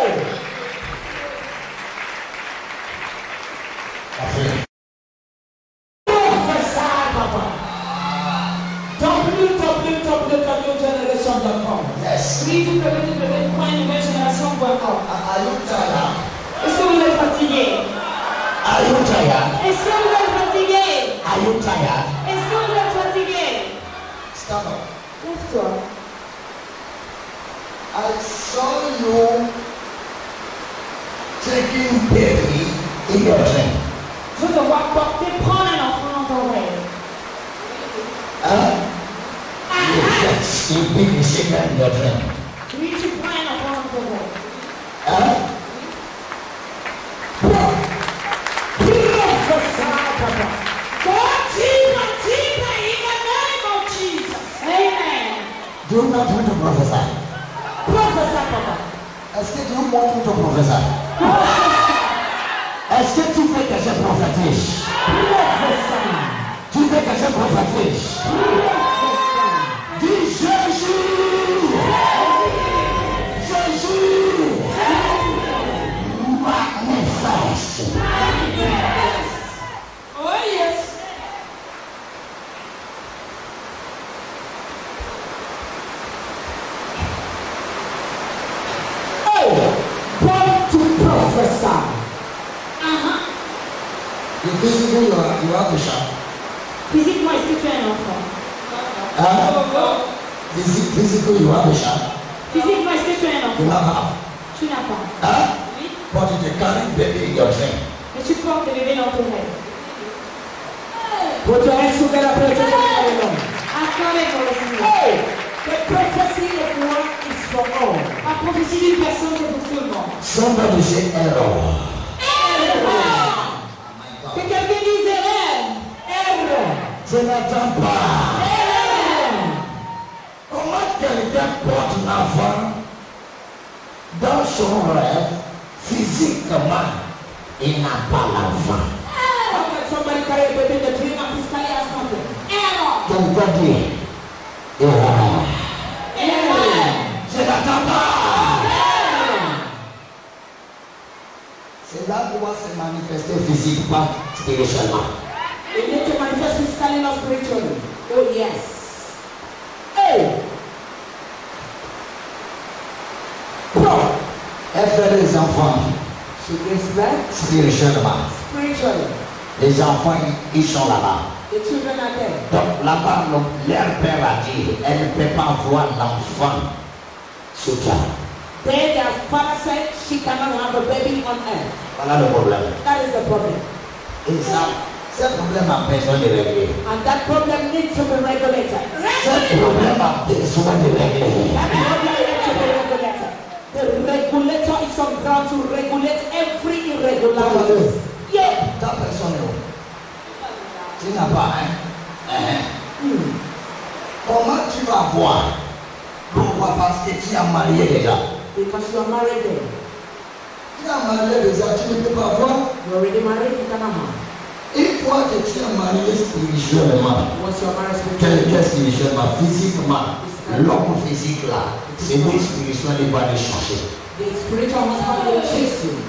Are free. www.newgeneration.com. Yes. www.nouvelle-génération.com. Are you tired? Est-ce que vous êtes fatigué? Are you tired? Est-ce que vous êtes fatigué? Are you tired? Est-ce que vous êtes fatigué? Stand up. Lève-toi. I saw you taking baby in your dream. Je te vois porter, prendre un enfant dans ton rêve. Huh? You bring the children in your dream. Oui, tu prends un enfant dans ton rêve. Huh? Amen. Do you not want to prophesy? Prophesy, papa. Est-ce que tu veux moi to prophesy? Est-ce que tu veux que je prophétise? Tu veux que je prophétise? Dis Jésus! Jésus! Manifeste! Oh, yes. Born to prophesy. You physically you have to shout. Physiquement, est-ce que tu es un enfant? Huh? Physically, you have a child. Physiquement, est-ce que tu as un You enfant? have. Tu n'as pas. Huh? Oui. But you carry baby in your dream. Mais tu portes le bébé dans ton rêve. Put your hands together, pray to the Lord. Accordez pour le Seigneur. Hey, the prophecy of one is for all. La prophétie d'une personne, c'est pour tout le monde. Somebody say error. Que quelqu'un dise erreur. Erreur. Je n'attends pas. Erreur. Comment quelqu'un porte l'enfant dans son rêve, physiquement, il n'a pas l'enfant. How can somebody carry a baby in the dream and physically has nothing? Error. Quelqu'un dit error. Error. Je n'attends pas. Error. Cela doit se manifester physiquement, spirituellement. You need to manifest physically, not spiritually. Oh yes. Hey. Bon, elle fait des enfants She gives birth spirituellement. spiritually. Les enfants, ils sont là-bas. The children are there. Donc là-bas, leur père a dit, elle ne peut pas voir l'enfant sur terre. There, their father said she cannot have a baby on earth. Voilà le problème. That is the problem. Et ça, ce problème a besoin de régler. And that problem needs to be regulated. Ce problème a besoin de régler. That problem needs to be regulated. The regulator is on ground to regulate every irregularity. Yeah. Ta personne est où? Tu n'as pas, hein? Comment tu vas voir? Pourquoi? Parce que tu as marié déjà. Because you are married there. Tu as marié déjà, tu ne peux pas voir. You are already married, you cannot have. Une fois que tu as marié spirituellement, Once you are married spiritually, quelqu'un spirituellement, physiquement, l'homme physique là, c'est lui spirituel, il va le changer. the spiritual husband will chase you.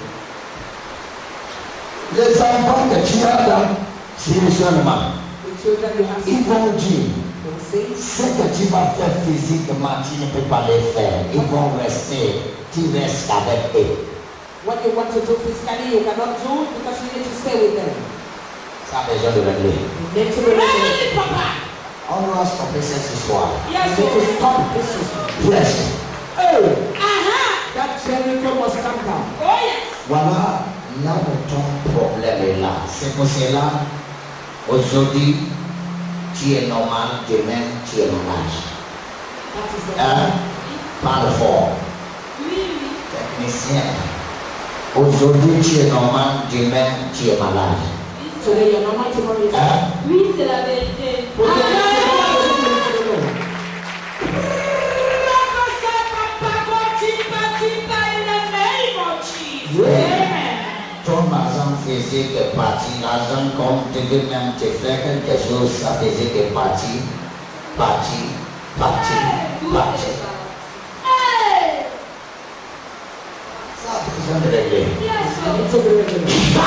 Les enfants que tu as dans spirituellement, The children you have ils vont dire, will say, ce que tu vas faire physiquement, tu ne peux pas les faire. Ils vont rester, tu restes avec eux. what you want to do physically, you cannot do because you need to stay with them. Ça a besoin de régler. You need to be ready. On doit stopper cette histoire. You need to stop this system. Yes. Oh, that Jericho must come down. Voilà là où ton problème est là. C'est pour cela, aujourd'hui, tu es normal, demain, tu es malade. That is the Hein? Parle fort. Technicien. Aujourd'hui, tu es normal, demain, tu es malade. Today you're normal, tomorrow you're Hein? Oui, c'est la vérité. Ton argent physique est parti, l'argent comme tu veux même te faire quelque chose, ça physique est parti, parti, parti, parti. Ça a besoin de régler. You need to be ready.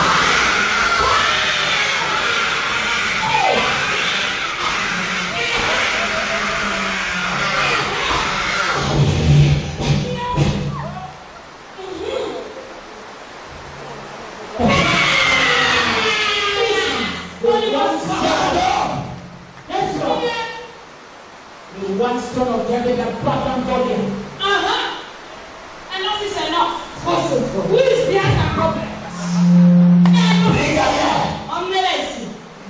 The one stone of David that brought down Goliath. Enough is enough. Listen for Who is behind the problem? On me laisse.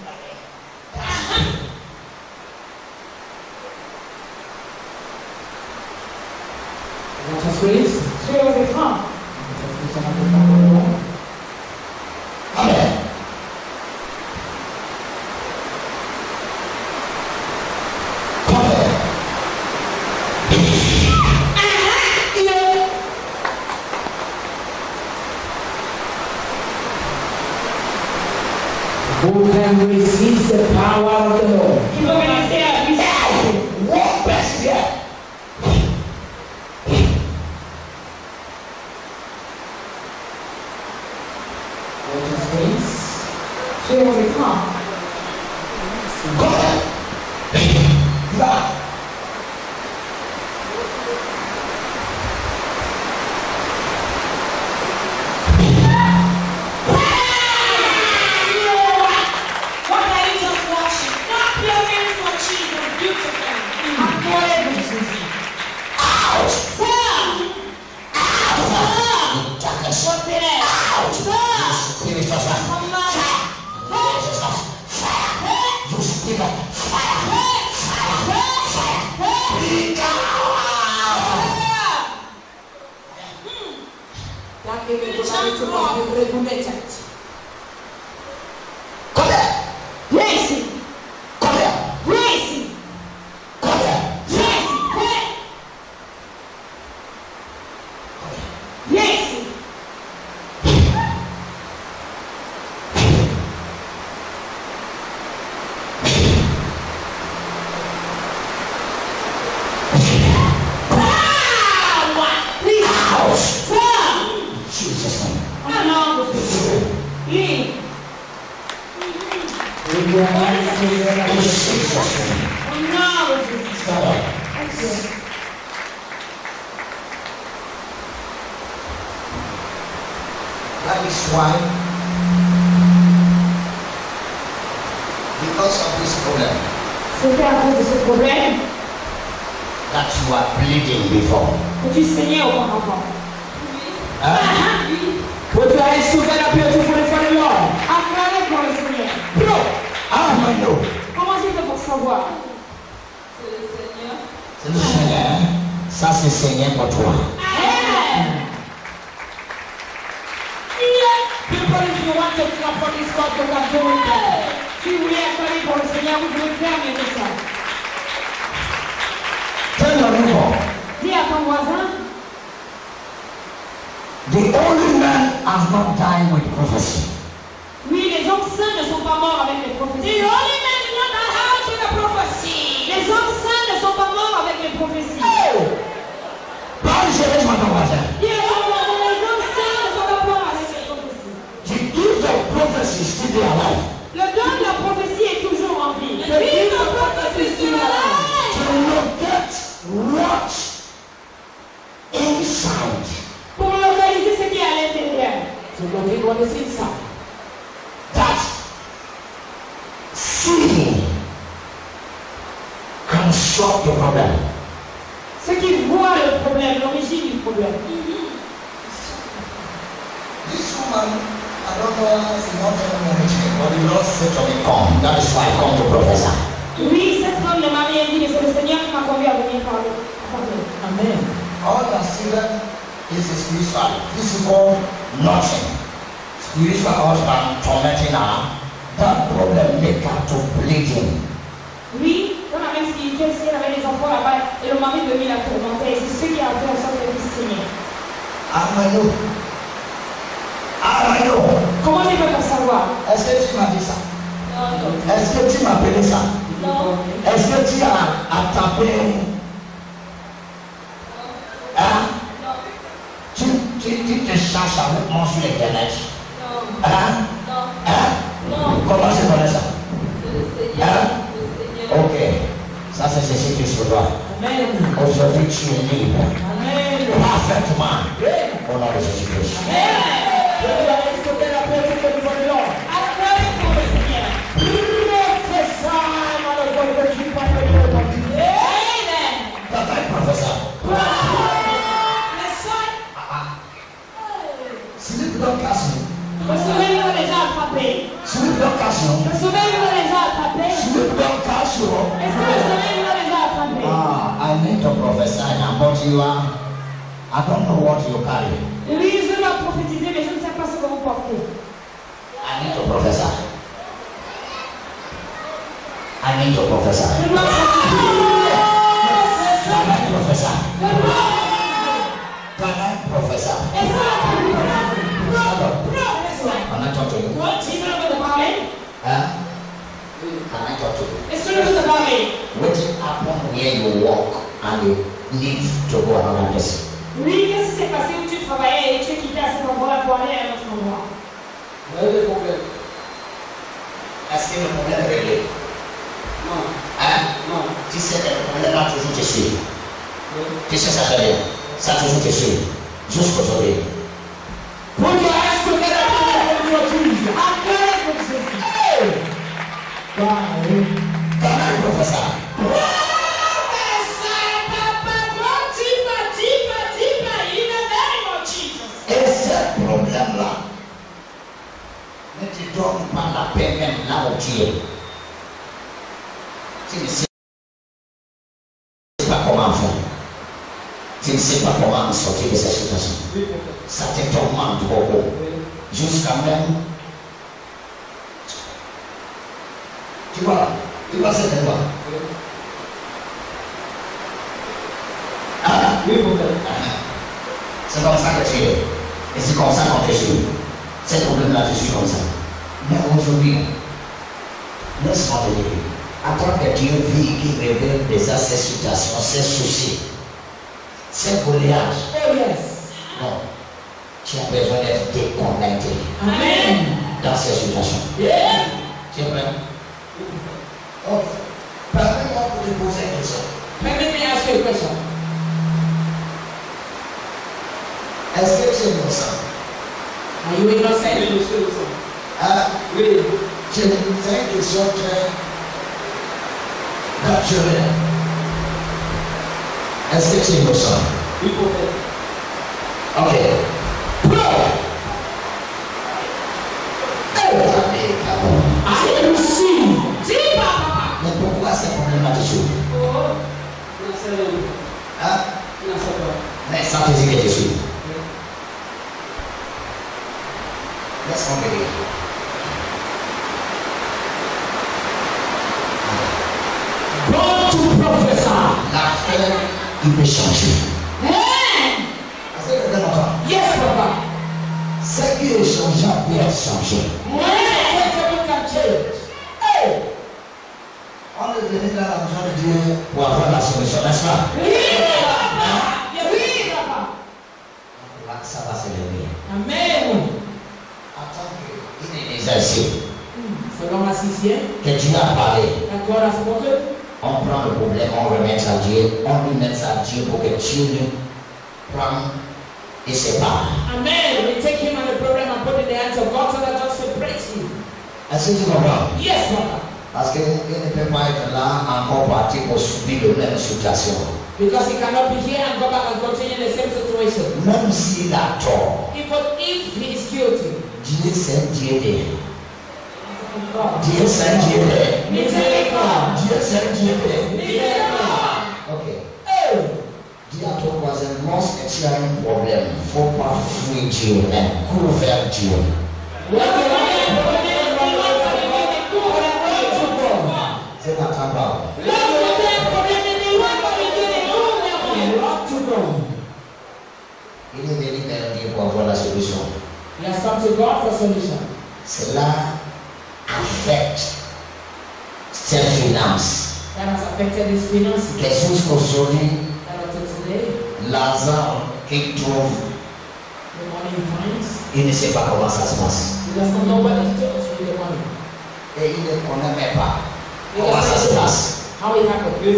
Let us raise. Je le prends. Amen. Who can resist the power of the Lord? Qui va rester à lui. One best here. Let us raise. Je le prends. Go ahead. Là. What are you just watching? Clap your hands for Jesus. Beautiful. Come here. Yes. Come here. Yes. Come here. Yes. Jesus' name. Stand up. That is why, because of this problem, C'était à cause de ce problème that you are bleeding before. que tu saignais auparavant. Put your hands together, beautiful for the Lord. Acclamez pour le Seigneur. How do I know? Comment tu fais pour savoir? C'est le Seigneur. Ça, c'est Seigneur pour toi. People, if you want to clap for this God, you can do it. Si vous voulez acclamer pour le Seigneur, vous pouvez le faire, mais c'est ça. Tell your neighbor, Dis à ton voisin, the only man has not died with prophecy. oui, les hommes saints ne sont pas morts avec les prophéties. Les hommes saints ne sont pas morts avec les prophéties. Parle chérie, je m'entends pas ça. Dis à ton voisin, les hommes saints ne sont pas morts avec les prophéties. The gift of prophecy is still there alive. Le don de la prophétie est toujours en vie. The gift of prophecy is still alive. To locate what inside. Pour localiser ce qui est à l'intérieur. So don't get what is inside. That seeing can solve the problem. Ce qui voit le problème, l'origine du problème. This woman, I don't know, she not anything, but the Lord said to me, come. That is why I come to prophesy. Oui, cette femme de Marie a dit, mais c'est le Seigneur qui m'a conduit à venir parler. Amen. All the children is a spiritual, physical, nothing. Spiritual husband tormenting her. That problem make her to bleeding. Oui, dans la même spirituelle, si elle avait des enfants là-bas, et le mari de lui la tourmentait, et c'est ce qui a fait en sorte qu'elle puisse saigner. Amen. Comment tu peux pas savoir? Est-ce que tu m'as dit ça? Non. Est-ce que tu m'as appelé ça? Non. Est-ce que tu as tapé? Hein? Tu te cherches avec moi sur Internet? Non. Hein? Non. Hein? Non. Comment tu connais ça? C'est le Seigneur. Hein? Le Seigneur. Ok. Ça c'est ceci que je vois. Amen. Aujourd'hui tu es libre. Amen. Parfaitement. Au nom de Jésus-Christ. Put your hands together, beautiful for the Lord. Acclamez pour le Seigneur. Prophesy, man of God, the keep on the Lord. Amen. Papa est professeur. Le sol. Sleep don't catch me. Le sommeil nous a déjà attrapés. Sleep don't catch me. Le sommeil nous a déjà attrapés. Sleep don't catch you. Est-ce que le sommeil nous a déjà attrapés? I need to prophesy now, but you are. I don't know what you carry. Oui, je dois prophétiser, mais je ne sais pas ce que vous portez. I need to prophesy. I need to prophesy. Je dois prophétiser. Can I prophesy? Je dois Can I prophesy? Est-ce que la Can I talk to you? tu peux me parler? Huh? Can I talk to you? Est-ce que je peux te parler? What happened where you walk and you leave to go another place? Oui, qu'est-ce qui s'est passé où tu travaillais et tu es quitté à cet endroit-là pour aller à un autre endroit? Est-ce que le problème est réglé? Non. Hein? Non. Tu sais que le problème a toujours te suivi. Tu sais ça très bien. Ça a toujours te suivi. Jusqu'aujourd'hui. Put your hands together, beautiful for Jesus. Acclamez pour Jésus. Can I prophesy? Et ce problème-là ne te donne pas la paix même là où tu es. Tu ne sais pas comment faire. Tu ne sais pas comment sortir de cette situation. Ça te tourmente beaucoup. Jusqu'à même. Tu vois cette loi. Ah, oui, c'est comme ça que tu es. Et c'est comme ça qu'on te suit. C'est problème-là, je suis comme ça. Mais aujourd'hui, laisse-moi te dire, attends que Dieu vit, qu'il révèle déjà ces situations, ces soucis, ces voyages. Non. Tu as besoin d'être déconnecté. Amen. Dans ces situations. Yeah. Tu es prêt? Oh, permets-moi de te poser une question. Permit me ask you a question. Est-ce que tu es innocent? Are you innocent? Ah, oui. C'est une question très naturelle. Est-ce que tu es innocent? Oui, prophète. Ok. I receive. See, Papa. Mais pourquoi ces problèmes-là te suivent? Hein? Mais sans physique et te suivent. Laisse-moi te dire. Go to professor. L'affaire, il peut changer. Hey. Est-ce que tu entends? Yes, Papa. Ce qui est changeant peut être changé. Hey. Everything can change. Hey. On est venu dans la maison de Dieu pour avoir la solution, n'est-ce pas? Oui, Papa. Oui, Papa. Là, ça va se lever. Amen. Attends qu'il est déjà ici. Selon la sixième, Que Dieu a parlé. that God has spoken, On prend le problème, on remet ça à Dieu, on lui met ça à Dieu pour que Dieu nous prenne et sépare. Amen. We take him and the problem and put it in the hands of God so that God separates him. Est-ce que tu comprends? Yes, Papa. Parce qu'il ne peut pas être là encore parti pour subir la même situation. Because he cannot be here and go back and continue in the same situation. Même s'il a tort, If he is guilty, Dieu c'est Dieu de. Dieu c'est Dieu de. misericordia. Dieu c'est Dieu de. Misericordia. Ok. Oh. Dis à ton voisin, lorsque tu as un problème, il ne faut pas fuir Dieu, mais cours vers Dieu. C'est pas ta parole. Il est venu vers Dieu pour avoir la solution. He has come to God for solution. Cela affecte ses finances. That has affected his finances. Que jusqu'aujourd'hui, That until today, l'argent qu'il trouve, the money he finds, il ne sait pas comment ça se passe. he does not know what he does with the money. Et il ne connaît même pas He comment ça se doesn't know passe. how it happened.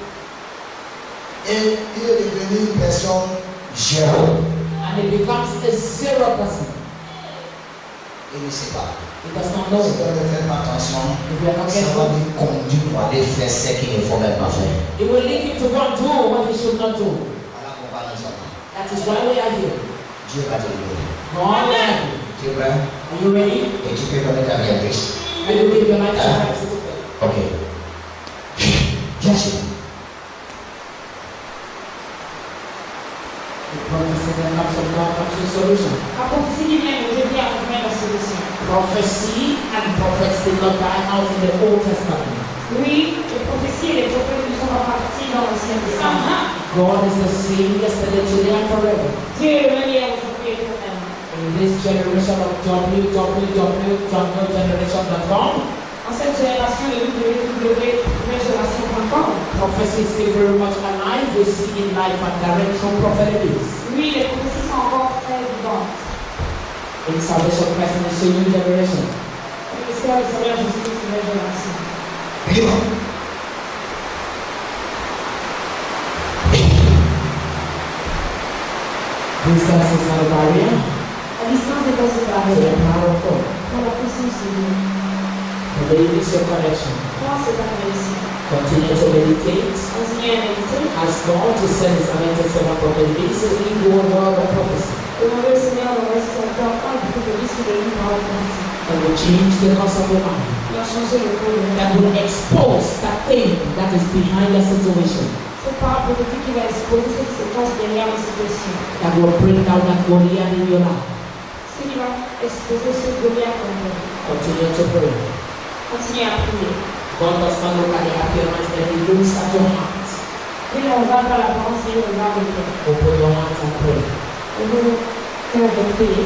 Et il est devenu une personne zéro. And he becomes a zero person. Il ne sait pas. He does not Si know. on ne fait pas attention, If you are not ça va careful, lui conduire pour aller faire ce qu'il ne faut même pas faire. it will lead him to go and do what he should not do. Voilà pourquoi nous sommes là. That is why we are here. Dieu va te libérer. God will help you. Tu es prêt? Are you ready? Et tu peux donner ta vie à Christ. Will you give your life to Christ? Ok. Bien sûr. The prophecy that comes from God comes to solution. A prophétie qui vient nous aider à trouver la solution. Prophecy and prophets did not die out in the Old Testament. Oui, les prophéties et les prophètes ne sont pas partis dans l'Ancien Testament. God is the same yesterday, today, and forever. Dieu est le même hier, aujourd'hui et éternellement. In this generation of www.generation.com, En cette génération de www.génération.com, prophecy is still very much alive. We see in life and direction prophecies. oui, les prophéties sont encore très vivantes. In salvation Christ and the new generation. Le mystère du Seigneur Jésus-Christ, une nouvelle génération. Vivant. Distance is not a barrier La distance n'est pas une to the barrière power of God. pour la puissance de Dieu. Believe is your connection. Crois c'est ta connexion. Continue to meditate. Continuez à méditer. Ask God to send his anointed servant prophet Elise to lead the word of prophecy. Demandez au Seigneur d'envoyer ses serviteurs afin de que risque de lui par la prophétie. That will change the course of your life. Il a changé le cours de That will expose that thing that is behind the situation. cette parole prophétique qui va exposer cette séquence derrière la situation. That will bring down that Goliath in your life. Ce qui va exposer ce Goliath en vous. Continue to pray. Continuez à prier. God does not look at the appearance, but He looks at your heart. Il ne regarde pas l'apparence, il regarde le cœur. Open your heart and pray. Et vous pouvez prier.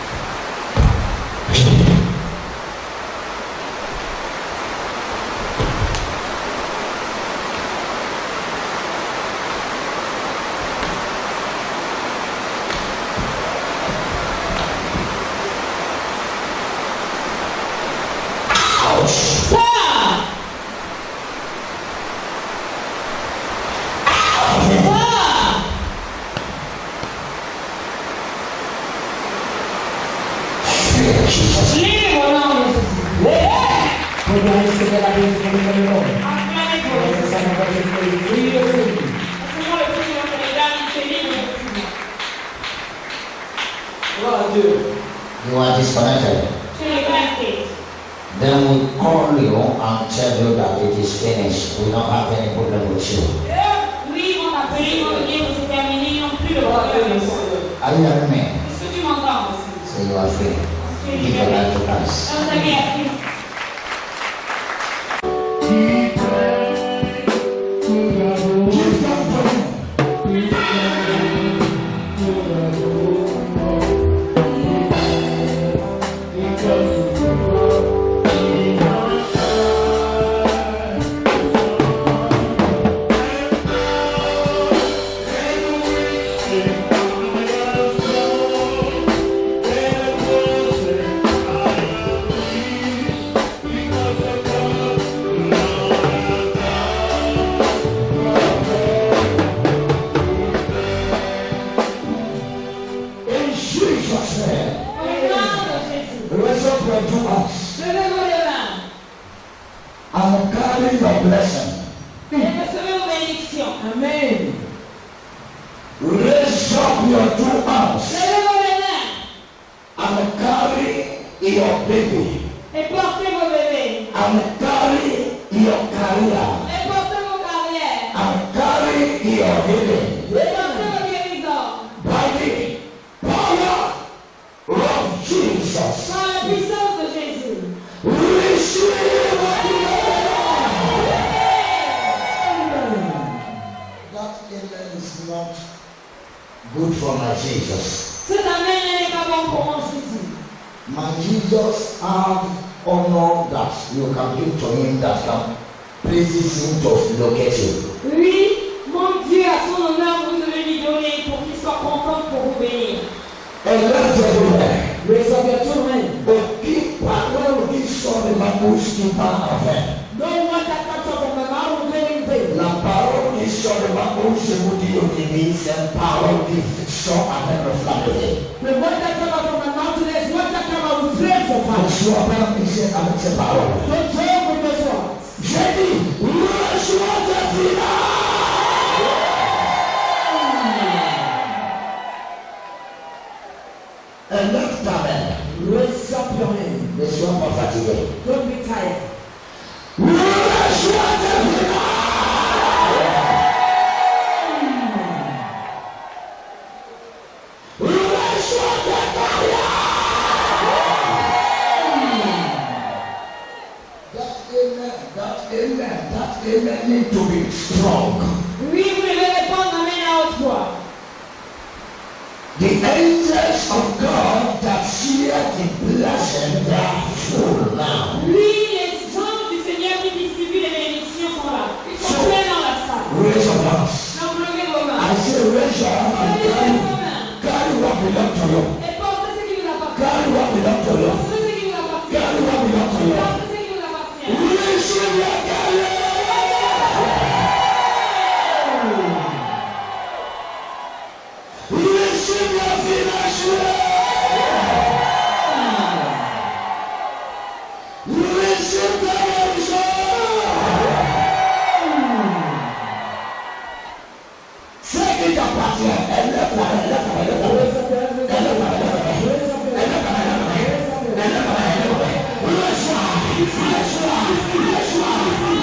You are disconnected. Then we call you and tell you that it is finished. We don't have any problem with you. Are you hearing me? So you are free. Give your life to Christ. I'm carrying your blessing. Amen. Raise up your 2 arms. I'm carrying your baby. Et portez vos bébés. I'm carrying your career. Et portez vos carrières. I'm carrying your healing. Et portez vos guérisons. By the power of Jesus. Par la puissance de Jésus. Receive that amen is not good for my Jesus. Cet amen n'est pas bon pour mon Jésus. My Jesus have honor that you can give to him that can praises him to locate you. Oui, mon Dieu, à son honneur, vous devez lui donner pour qu'il soit content pour vous bénir. And let everywhere. Raise up your 2 hands. But keep power is on the Mamus keep affair. No one that comes up from the mouth will do anything. La parole is sur le Mamus je vous dis au début, c'est parole qui sort avec le flambeau. The word that comes out from my mouth today is what that comes out with flames of Ne fire. sois pas ici avec ces paroles. Don't joke with this one. J'ai dit, reçois ta and lift ta main. Raise up your hand. Ne sois pas fatigué. Don't be tired. Reçois ta That amen need to be strong. Oui, vous devez répondre amen à haute voix. The angels of God that share the blessing, they are full now. Oui, les gens du Seigneur qui distribuent les bénédictions sont là. Ils sont pleins dans la salle. Raise your hands. Donc, levez vos mains. I say raise your hand and Levez vos mains. carry what belongs to you. Et portez ce qui vous appartient. Carry what belongs to you. Portez ce qui vous appartient. Carry what belongs to you. Portez ce qui vous appartient. Receive your carry. Receive your financial. Receive the Take it apart here and left one.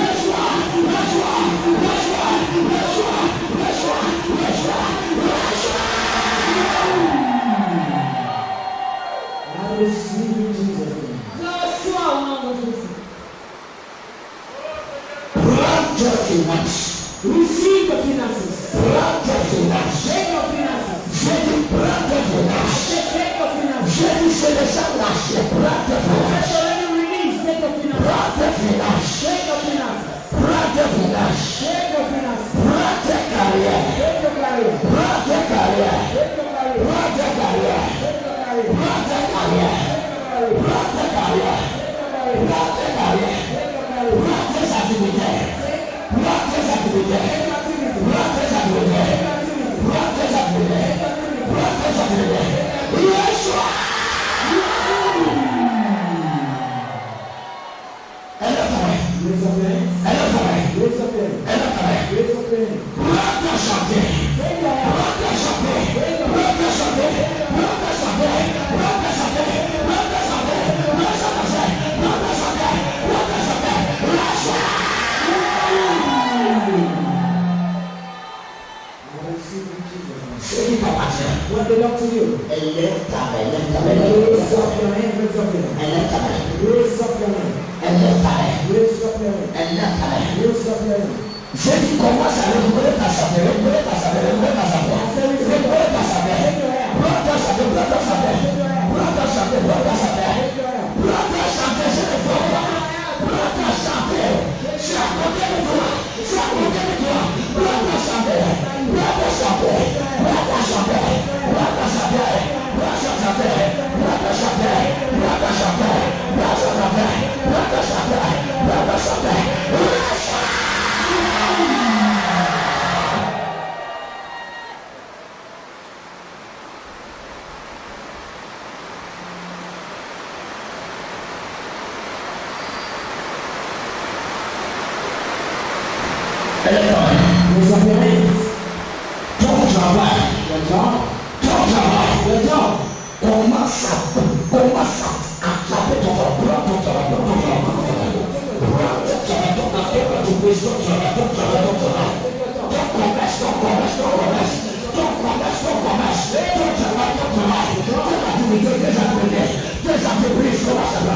finance. Receive the finances. Prata finance. Take your finances. J'ai dit prata finance. Take your finances. J'ai dit c'est le sang lâché. Prata finance. That's already released. Take your finances. Prata finance. Take your finances. Prata finance. Take your finances. Prata carrière. Take your career. Prata carrière. Take your career. Prata carrière. Take your career. Prata carrière. Prata carrière. Prata carrière. Prata activité. Prata activité. Prata activité. Prata activité. Prata activité. Yeshua. Elle est tombée. Elle est tombée. Elle est tombée. Prata chanter. Prata chanter. Prata chanter. Prata chanter. Prata chanter. Prata chanter. Prata chanter. Prata chanter. Prata chanter. Ce qui t'appartient. What belongs to you? Elle lève ta main. Lève ta main. Raise up your hand. Raise up your hand. Elle lève ta main. Raise up your hand. Elle lève ta main. Raise up your hand. Elle lève ta main. Raise up your hand. J'ai dit commence à récupérer ta santé. Récupérer ta santé. Récupérer ta santé. Récupérer ta santé. Prends ta santé. Prends ta santé. Prends ta santé. Prends ta santé. Prends ta santé. Je ne vois pas. Prends ta santé. C'est à côté de toi. C'est à côté de toi. Prends ta santé. Prends ta santé. Prends ta santé. Prends ta santé. Prends ta santé. Prends ta santé. Prends ta santé. Prends ta santé. Prends ta santé. Prends ta santé. Elle est tombée. Raise up your hands. Ton travail. Your job. Ton travail. Your job. Commence à attraper ton travail. Prends ton travail. Prends ton travail. Prends ton travail. Ton travail. Ton business. Ton travail. Ton travail. Ton travail. Ton commerce. Ton commerce. Ton commerce. Ton commerce. Ton commerce. Ton travail. Ton travail. Tes activités. Tes activités. Tes entreprises. Commence à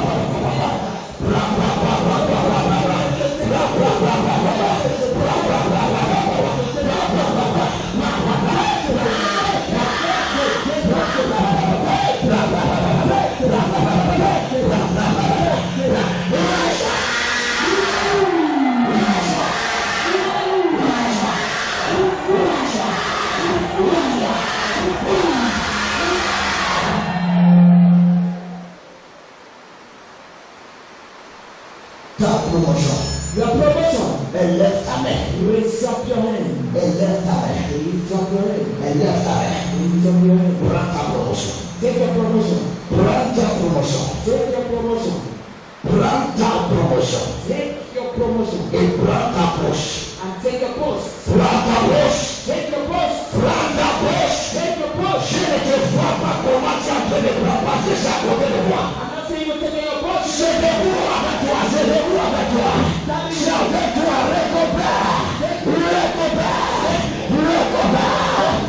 ta promotion. Your promotion. Elle lève ta main. Raise up your hand. Elle lève ta main. Raise up your hand. Elle lève ta main. Raise up your hand. Prends ta promotion. Take your promotion. Prends ta promotion. Take your promotion. Prends ta promotion. Take your promotion. Et prends ta poche. And take your post. Prends ta poche. Take your post. Prends ta poche. Take your post. Je ne te vois pas comment tu as fait de prendre parce que c'est à côté de moi. I'm not saying you're taking your post. C'est debout avec toi. C'est debout avec toi. C'est avec toi. Récupère. Récupère. Récupère.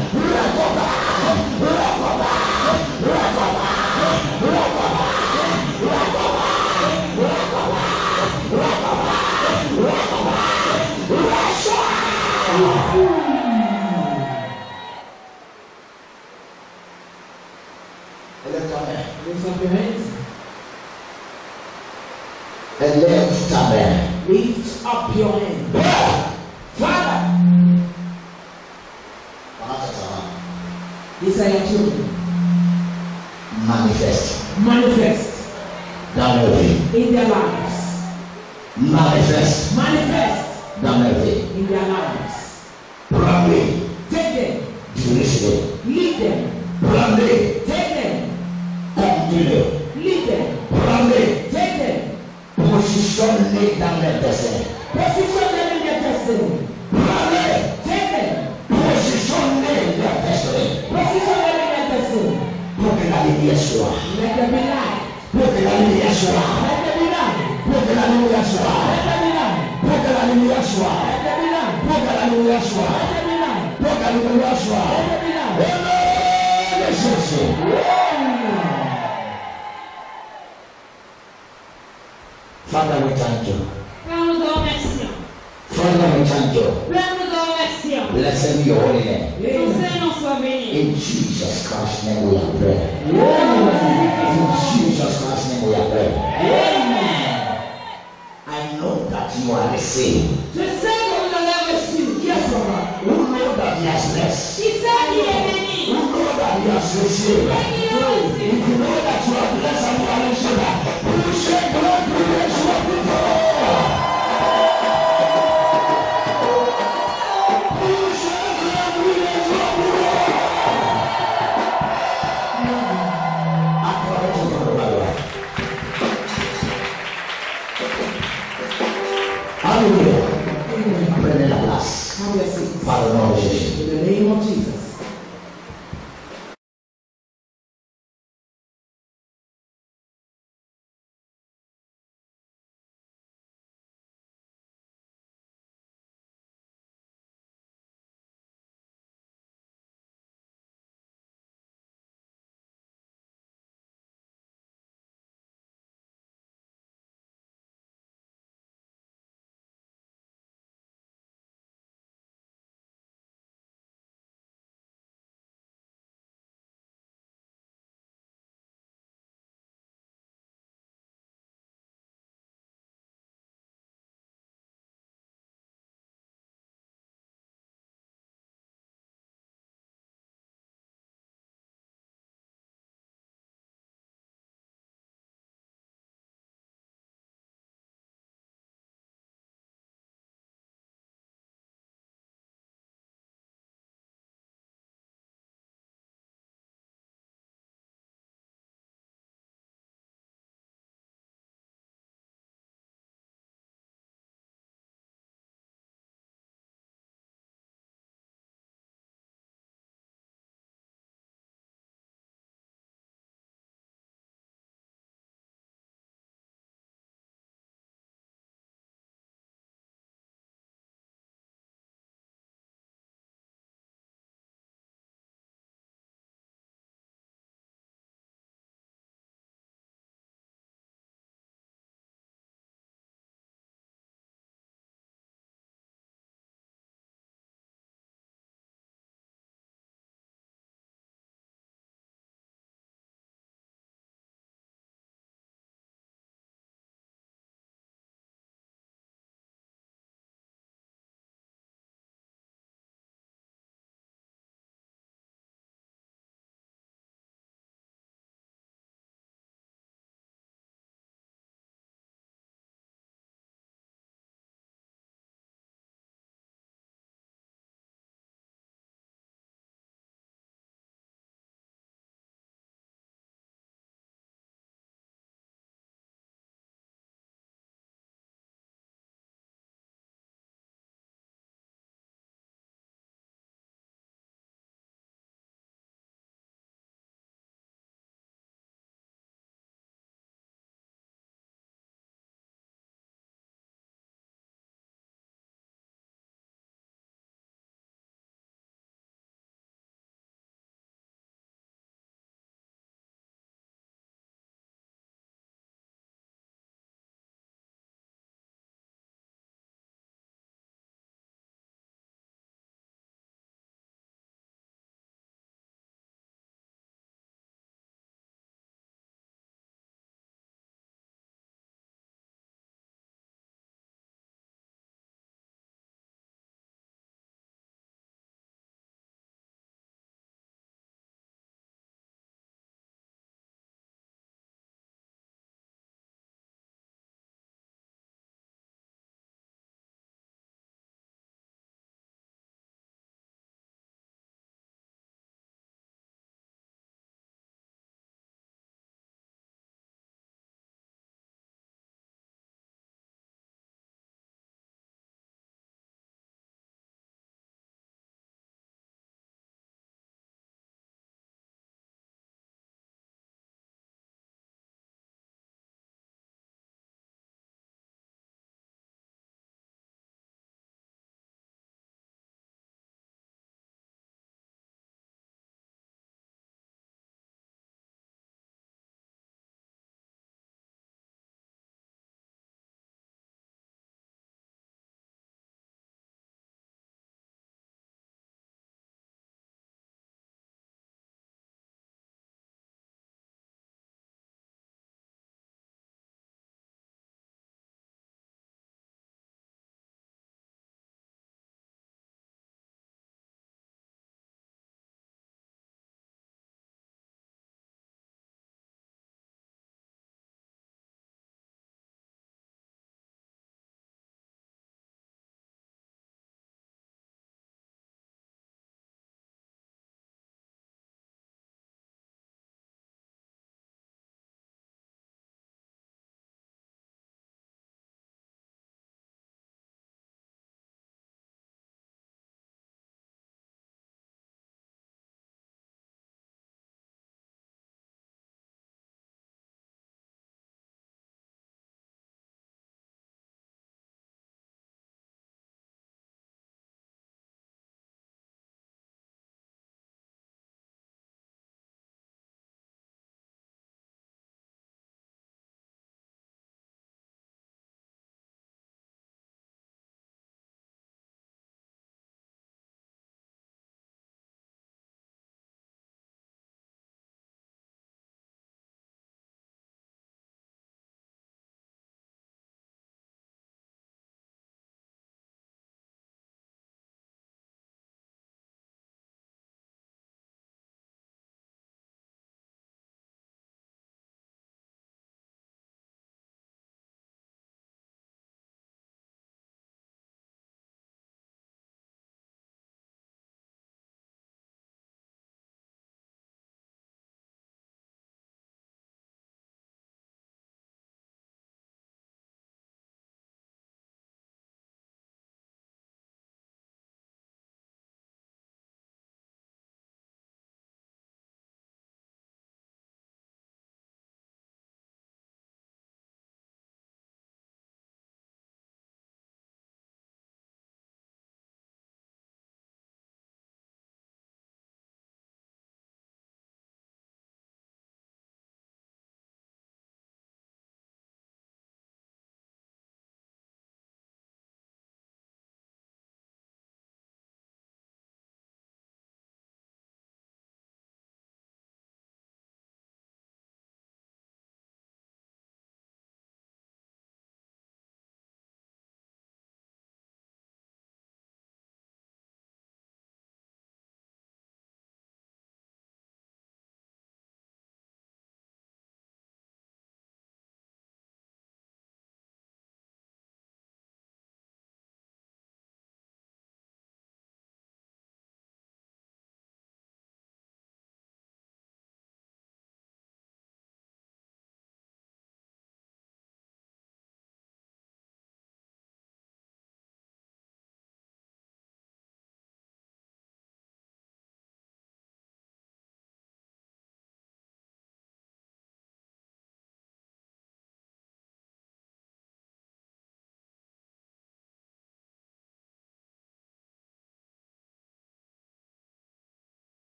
Raise up your hands. Élève ta main. Lift up your hand. Father, these are your children. Manifeste Manifest dans leur vie. in their lives. Manifeste Manifest dans leur vie. in their lives. Prends-les. Take them. Dirige-les. Lead them. Prends-les. Take them. Conduis-les. Lead them. Prends-les. Take them. Positionne-les dans leur destin. Position them in their destiny. Prends-les. Take them. Positionne-les dans leur destin. Position them in their destiny. Pour que la lumière soit. Let there be light. Pour que la lumière soit. Let there be light. Pour que la lumière soit. Let there be light. Pour que la lumière soit. Let there be light. Pour que la lumière soit. Let there be light. Pour que la lumière soit. Let there be light. Amen. Jésus. Father, we thank you. Père, nous te remercions. For Blessed be your holy name. Ton Saint-Nom soit béni. In Jesus Christ's name we are praying. In Jesus Christ's name we are praying. I know that you are received. Je sais que vous l'avez reçu. Yes, Lord. Who know that he has blessed? Qui sait qu'il est béni? Who know that he has received? If you know that you are blessed and you are received, you say, God, you raise your people. Alléluia. Prenez la place. Par le nom de Jésus. In the name of Jesus.